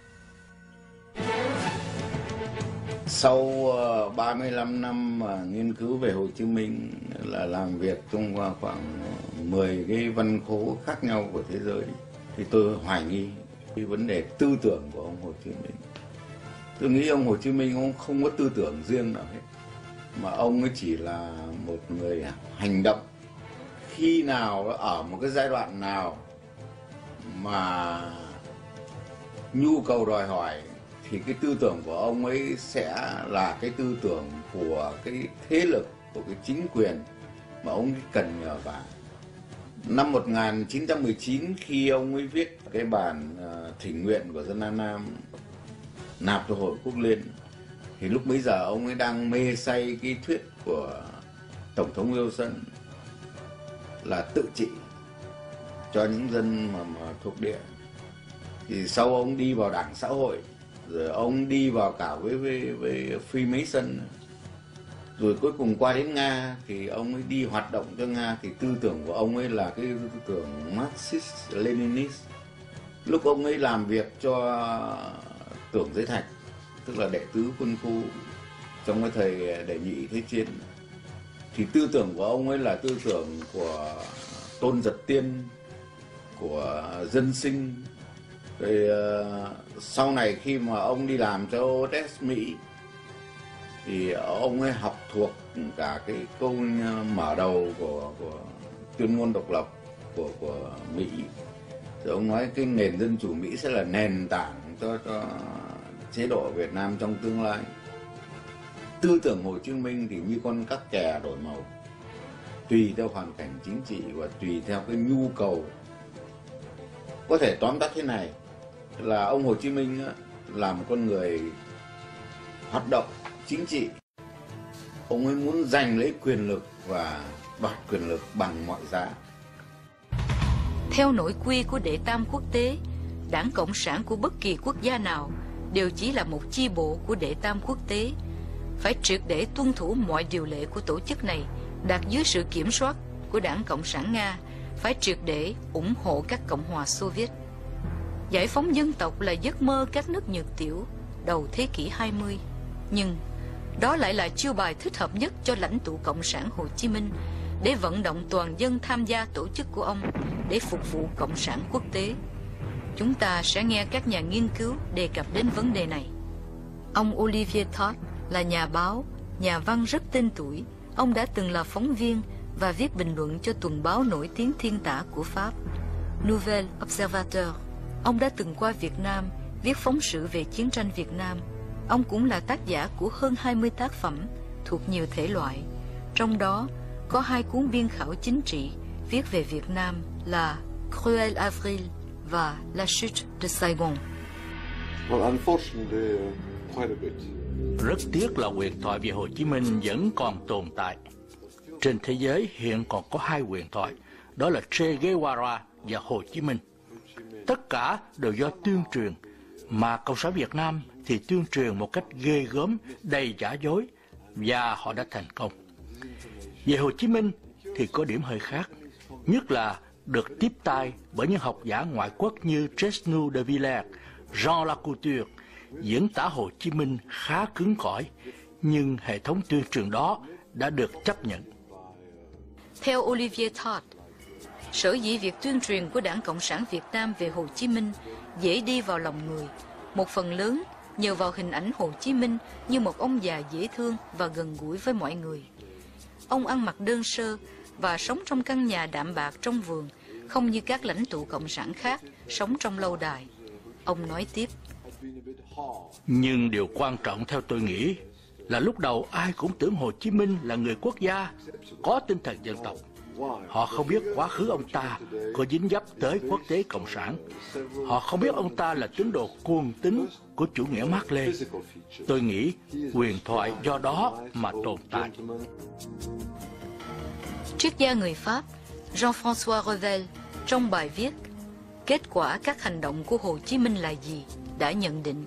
Speaker 8: Sau ba mươi lăm năm mà nghiên cứu về Hồ Chí Minh, là làm việc trong khoảng mười cái văn khố khác nhau của thế giới, thì tôi hoài nghi cái vấn đề tư tưởng của ông Hồ Chí Minh. Tôi nghĩ ông Hồ Chí Minh ông không có tư tưởng riêng nào hết, mà ông ấy chỉ là một người hành động. Khi nào ở một cái giai đoạn nào mà nhu cầu đòi hỏi thì cái tư tưởng của ông ấy sẽ là cái tư tưởng của cái thế lực, của cái chính quyền mà ông ấy cần nhờ vào. Năm một nghìn chín trăm mười chín, khi ông ấy viết cái bản thỉnh nguyện của dân An Nam nạp cho Hội Quốc Liên, thì lúc bấy giờ ông ấy đang mê say cái thuyết của Tổng thống Wilson là tự trị cho những dân mà, mà thuộc địa. Thì sau ông đi vào Đảng Xã hội, rồi ông đi vào cả với, với, với Freemason, rồi cuối cùng qua đến Nga thì ông ấy đi hoạt động cho Nga. Thì tư tưởng của ông ấy là cái tư tưởng Marxist Leninist. Lúc ông ấy làm việc cho Tưởng Giới Thạch, tức là đệ tứ quân khu trong cái thời đệ nhị thế chiến, thì tư tưởng của ông ấy là tư tưởng của Tôn Giật Tiên, của Dân Sinh. Rồi uh, sau này khi mà ông đi làm cho o ét ét Mỹ thì ông ấy học thuộc cả cái câu mở đầu của, của tuyên ngôn độc lập của, của Mỹ. Rồi ông nói cái nền dân chủ Mỹ sẽ là nền tảng cho, cho chế độ Việt Nam trong tương lai. Tư tưởng Hồ Chí Minh thì như con các kè đổi màu, tùy theo hoàn cảnh chính trị và tùy theo cái nhu cầu. Có thể tóm tắt thế này là ông Hồ Chí Minh là một con người hoạt động chính trị. Ông ấy muốn giành lấy quyền lực và đoạt quyền lực bằng mọi giá.
Speaker 1: Theo nội quy của đệ tam quốc tế, Đảng Cộng sản của bất kỳ quốc gia nào đều chỉ là một chi bộ của đệ tam quốc tế, phải triệt để tuân thủ mọi điều lệ của tổ chức này, đặt dưới sự kiểm soát của Đảng Cộng sản Nga, phải triệt để ủng hộ các Cộng hòa Xô Viết. Giải phóng dân tộc là giấc mơ các nước nhược tiểu đầu thế kỷ hai mươi, nhưng đó lại là chiêu bài thích hợp nhất cho lãnh tụ Cộng sản Hồ Chí Minh để vận động toàn dân tham gia tổ chức của ông để phục vụ Cộng sản quốc tế. Chúng ta sẽ nghe các nhà nghiên cứu đề cập đến vấn đề này. Ông Olivier Todt là nhà báo, nhà văn rất tên tuổi. Ông đã từng là phóng viên và viết bình luận cho tuần báo nổi tiếng thiên tả của Pháp, Nouvel Observateur. Ông đã từng qua Việt Nam, viết phóng sự về chiến tranh Việt Nam. Ông cũng là tác giả của hơn hai mươi tác phẩm thuộc nhiều thể loại. Trong đó có hai cuốn biên khảo chính trị viết về Việt Nam là Cruel Avril và La Chute de Saigon.
Speaker 15: Well, unfortunately, uh, quite a bit.
Speaker 2: Rất tiếc là huyền thoại về Hồ Chí Minh vẫn còn tồn tại. Trên thế giới hiện còn có hai huyền thoại, đó là Che Guevara và Hồ Chí Minh. Tất cả đều do tuyên truyền, mà Cộng sản Việt Nam thì tuyên truyền một cách ghê gớm, đầy giả dối, và họ đã thành công. Về Hồ Chí Minh thì có điểm hơi khác, nhất là được tiếp tay bởi những học giả ngoại quốc như Chesnu de Villers, Jean Lacouture, diễn tả Hồ Chí Minh khá cứng cỏi, nhưng hệ thống tuyên truyền đó đã được chấp nhận.
Speaker 1: Theo Olivier Todt, sở dĩ việc tuyên truyền của Đảng Cộng sản Việt Nam về Hồ Chí Minh dễ đi vào lòng người, một phần lớn nhờ vào hình ảnh Hồ Chí Minh như một ông già dễ thương và gần gũi với mọi người. Ông ăn mặc đơn sơ và sống trong căn nhà đạm bạc trong vườn, không như các lãnh tụ Cộng sản khác sống trong lâu đài. Ông nói tiếp:
Speaker 2: Nhưng điều quan trọng theo tôi nghĩ là lúc đầu ai cũng tưởng Hồ Chí Minh là người quốc gia, có tinh thần dân tộc. Họ không biết quá khứ ông ta có dính dấp tới quốc tế cộng sản. Họ không biết ông ta là tín đồ cuồng tín của chủ nghĩa Mác Lê. Tôi nghĩ huyền thoại do đó mà tồn tại.
Speaker 1: Triết gia người Pháp Jean-François Revel trong bài viết Kết quả các hành động của Hồ Chí Minh là gì đã nhận định: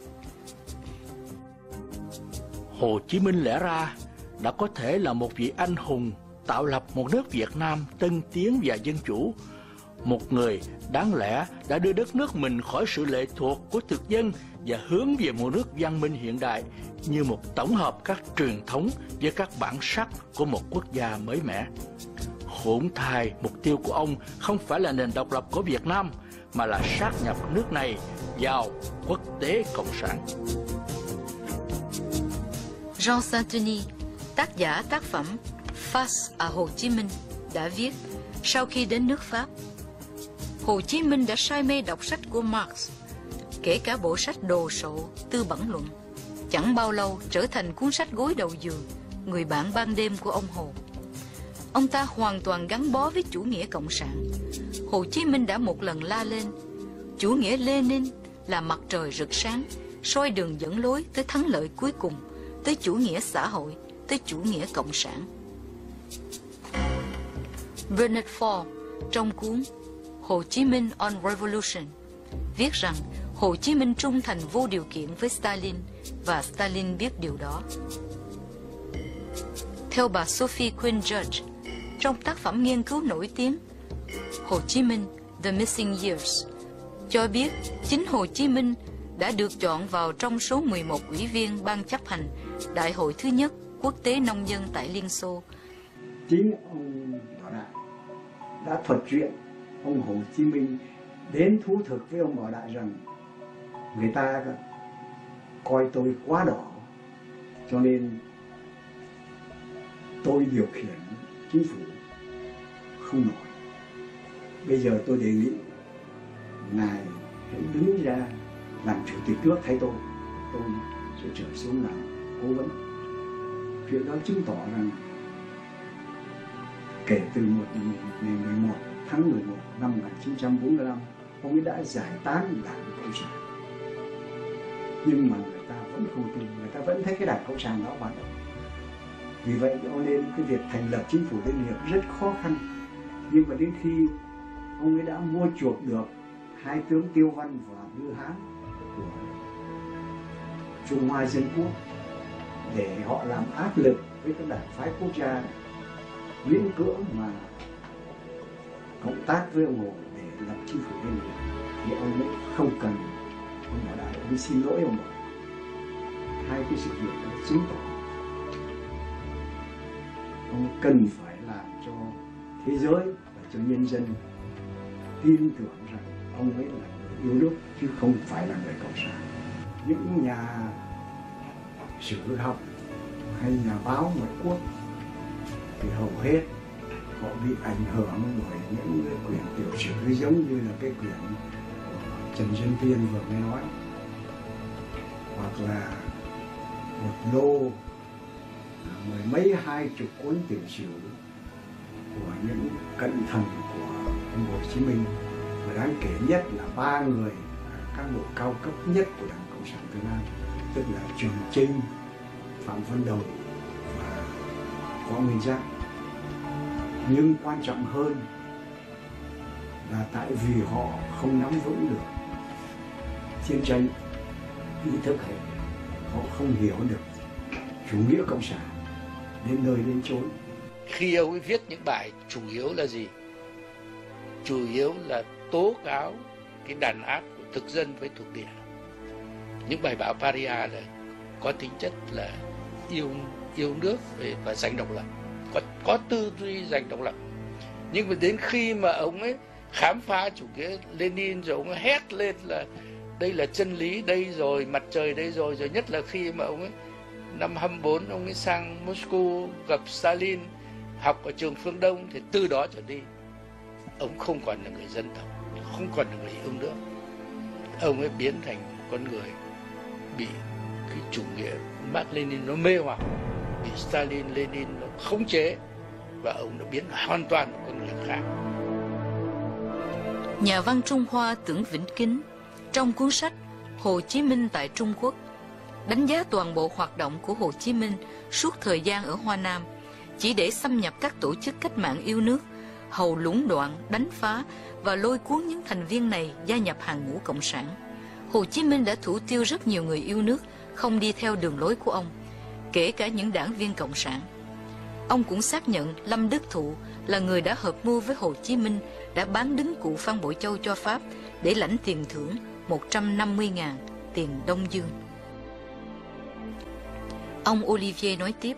Speaker 2: Hồ Chí Minh lẽ ra đã có thể là một vị anh hùng tạo lập một nước Việt Nam tân tiến và dân chủ, một người đáng lẽ đã đưa đất nước mình khỏi sự lệ thuộc của thực dân và hướng về một nước văn minh hiện đại như một tổng hợp các truyền thống với các bản sắc của một quốc gia mới mẻ. Khốn thay, mục tiêu của ông không phải là nền độc lập của Việt Nam, mà là sát nhập nước này vào quốc tế cộng sản.
Speaker 1: Jean Saint-Denis, tác giả tác phẩm Face à Hồ Chí Minh, đã viết sau khi đến nước Pháp: Hồ Chí Minh đã say mê đọc sách của Marx, kể cả bộ sách đồ sộ Tư Bản Luận, chẳng bao lâu trở thành cuốn sách gối đầu giường, người bạn ban đêm của ông Hồ. Ông ta hoàn toàn gắn bó với chủ nghĩa cộng sản. Hồ Chí Minh đã một lần la lên: chủ nghĩa Lenin là mặt trời rực sáng, soi đường dẫn lối tới thắng lợi cuối cùng, tới chủ nghĩa xã hội, tới chủ nghĩa cộng sản. Bernard Ford trong cuốn Hồ Chí Minh on Revolution viết rằng Hồ Chí Minh trung thành vô điều kiện với Stalin và Stalin biết điều đó. Theo bà Sophie Quinn Judge, trong tác phẩm nghiên cứu nổi tiếng Hồ Chí Minh The Missing Years, cho biết chính Hồ Chí Minh đã được chọn vào trong số mười một ủy viên ban chấp hành Đại hội thứ nhất Quốc tế Nông dân tại Liên Xô.
Speaker 5: Chính ông Bảo Đại đã thuật chuyện ông Hồ Chí Minh đến thú thực với ông Bảo Đại rằng người ta coi tôi quá đỏ, cho nên tôi điều khiển chính phủ không nổi. Bây giờ tôi đề nghị ngài hãy đứng ra làm chủ tịch nước thay tôi, tôi sẽ trở xuống làm cố vấn. Chuyện đó chứng tỏ rằng kể từ một ngày mười một tháng mười một năm một nghìn chín trăm bốn mươi lăm, ông ấy đã giải tán Đảng Cộng sản, nhưng mà người ta vẫn phụ tùng, người ta vẫn thấy cái đảng Cộng sản đó hoạt động. Vì vậy cho nên cái việc thành lập chính phủ liên hiệp rất khó khăn. Nhưng mà đến khi ông ấy đã mua chuộc được hai tướng Tiêu Văn và Lư Hán của Trung Hoa Dân Quốc để họ làm áp lực với các đảng phái quốc gia, miễn cưỡng mà cộng tác với ông Hồ để lập chính phủ liên hiệp, thì ông ấy không cần, ông bảo đại ông xin lỗi ông bảo hai cái sự việc đã chứng tỏ ông cần phải làm cho thế giới và cho nhân dân tin tưởng rằng ông ấy là người yêu nước chứ không phải là người cộng sản. Những nhà sử học hay nhà báo ngoại quốc thì hầu hết họ bị ảnh hưởng bởi những cái quyển tiểu sử giống như là cái quyển của Trần Dân Tiên vừa mới nói, hoặc là một lô mười mấy hai chục cuốn tiểu sử của những cận thần của ông Hồ Chí Minh, và đáng kể nhất là ba người cán bộ cao cấp nhất của Đảng Cộng sản Việt Nam, tức là Trường Chinh, Phạm Văn Đồng và Võ Nguyên Giáp. Nhưng quan trọng hơn là tại vì họ không nắm vững được chiến tranh ý thức hệ, họ không hiểu được chủ nghĩa cộng sản đến nơi đến chốn.
Speaker 14: Khi ông ấy viết những bài chủ yếu là gì? Chủ yếu là tố cáo cái đàn áp của thực dân với thuộc địa. Những bài báo Paria là có tính chất là yêu yêu nước và giành độc lập, có có tư duy giành độc lập. Nhưng mà đến khi mà ông ấy khám phá chủ nghĩa Lenin rồi, ông ấy hét lên là đây là chân lý đây rồi, mặt trời đây rồi, rồi nhất là khi mà ông ấy năm hai mươi bốn ông ấy sang Moscow gặp Stalin, học ở trường Phương Đông, thì từ đó trở đi ông không còn là người dân tộc, không còn là người yêu nước. Ông ấy biến thành con người bị cái chủ nghĩa Mark Lenin nó mê hoặc, bị Stalin, Lenin nó khống chế, và ông đã biến hoàn toàn một con người khác.
Speaker 1: Nhà văn Trung Hoa Tưởng Vĩnh Kính trong cuốn sách Hồ Chí Minh tại Trung Quốc đánh giá toàn bộ hoạt động của Hồ Chí Minh suốt thời gian ở Hoa Nam chỉ để xâm nhập các tổ chức cách mạng yêu nước, hầu lũng đoạn, đánh phá và lôi cuốn những thành viên này gia nhập hàng ngũ cộng sản. Hồ Chí Minh đã thủ tiêu rất nhiều người yêu nước không đi theo đường lối của ông, kể cả những đảng viên cộng sản. Ông cũng xác nhận Lâm Đức Thụ là người đã hợp mưu với Hồ Chí Minh, đã bán đứng cụ Phan Bội Châu cho Pháp để lãnh tiền thưởng một trăm năm mươi nghìn tiền Đông Dương. Ông Olivier nói tiếp,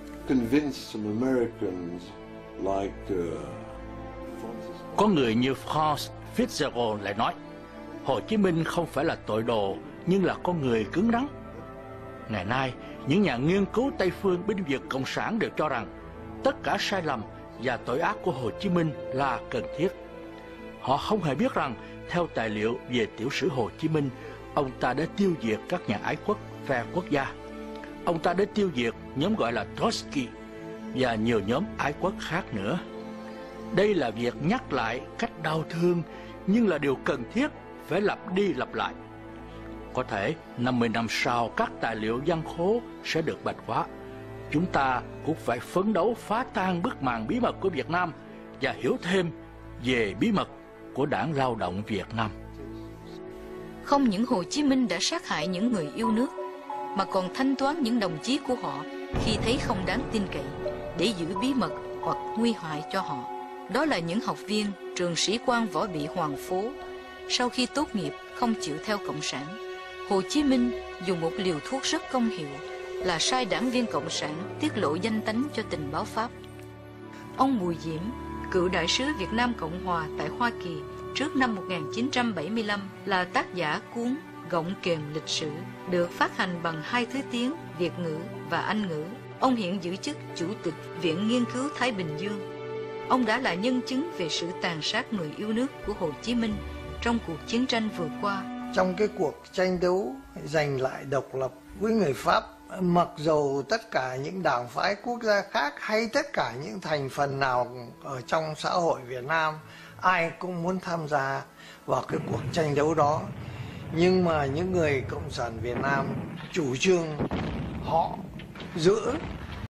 Speaker 2: có người như Franz Fitzgerald lại nói, Hồ Chí Minh không phải là tội đồ, nhưng là con người cứng rắn. Ngày nay, những nhà nghiên cứu Tây phương binh vực cộng sản đều cho rằng tất cả sai lầm và tội ác của Hồ Chí Minh là cần thiết. Họ không hề biết rằng, theo tài liệu về tiểu sử Hồ Chí Minh, ông ta đã tiêu diệt các nhà ái quốc phe quốc gia. Ông ta đã tiêu diệt nhóm gọi là Trotsky và nhiều nhóm ái quốc khác nữa. Đây là việc nhắc lại cách đau thương, nhưng là điều cần thiết phải lặp đi lặp lại. Có thể năm mươi năm sau các tài liệu văn khố sẽ được bạch hóa. Chúng ta cũng phải phấn đấu phá tan bức màn bí mật của Việt Nam và hiểu thêm về bí mật của Đảng Lao động Việt Nam.
Speaker 1: Không những Hồ Chí Minh đã sát hại những người yêu nước, mà còn thanh toán những đồng chí của họ khi thấy không đáng tin cậy để giữ bí mật hoặc nguy hại cho họ. Đó là những học viên trường sĩ quan võ bị Hoàng Phố. Sau khi tốt nghiệp không chịu theo Cộng sản, Hồ Chí Minh dùng một liều thuốc rất công hiệu là sai đảng viên Cộng sản tiết lộ danh tánh cho tình báo Pháp. Ông Bùi Diễm, cựu đại sứ Việt Nam Cộng Hòa tại Hoa Kỳ trước năm một nghìn chín trăm bảy mươi lăm, là tác giả cuốn Gọng Kềm Lịch Sử, được phát hành bằng hai thứ tiếng Việt ngữ và Anh ngữ. Ông hiện giữ chức Chủ tịch Viện Nghiên cứu Thái Bình Dương. Ông đã là nhân chứng về sự tàn sát người yêu nước của Hồ Chí Minh trong cuộc chiến tranh vừa qua.
Speaker 11: Trong cái cuộc tranh đấu giành lại độc lập với người Pháp, mặc dầu tất cả những đảng phái quốc gia khác hay tất cả những thành phần nào ở trong xã hội Việt Nam, ai cũng muốn tham gia vào cái cuộc tranh đấu đó, Nhưng mà những người cộng sản Việt Nam chủ trương họ giữ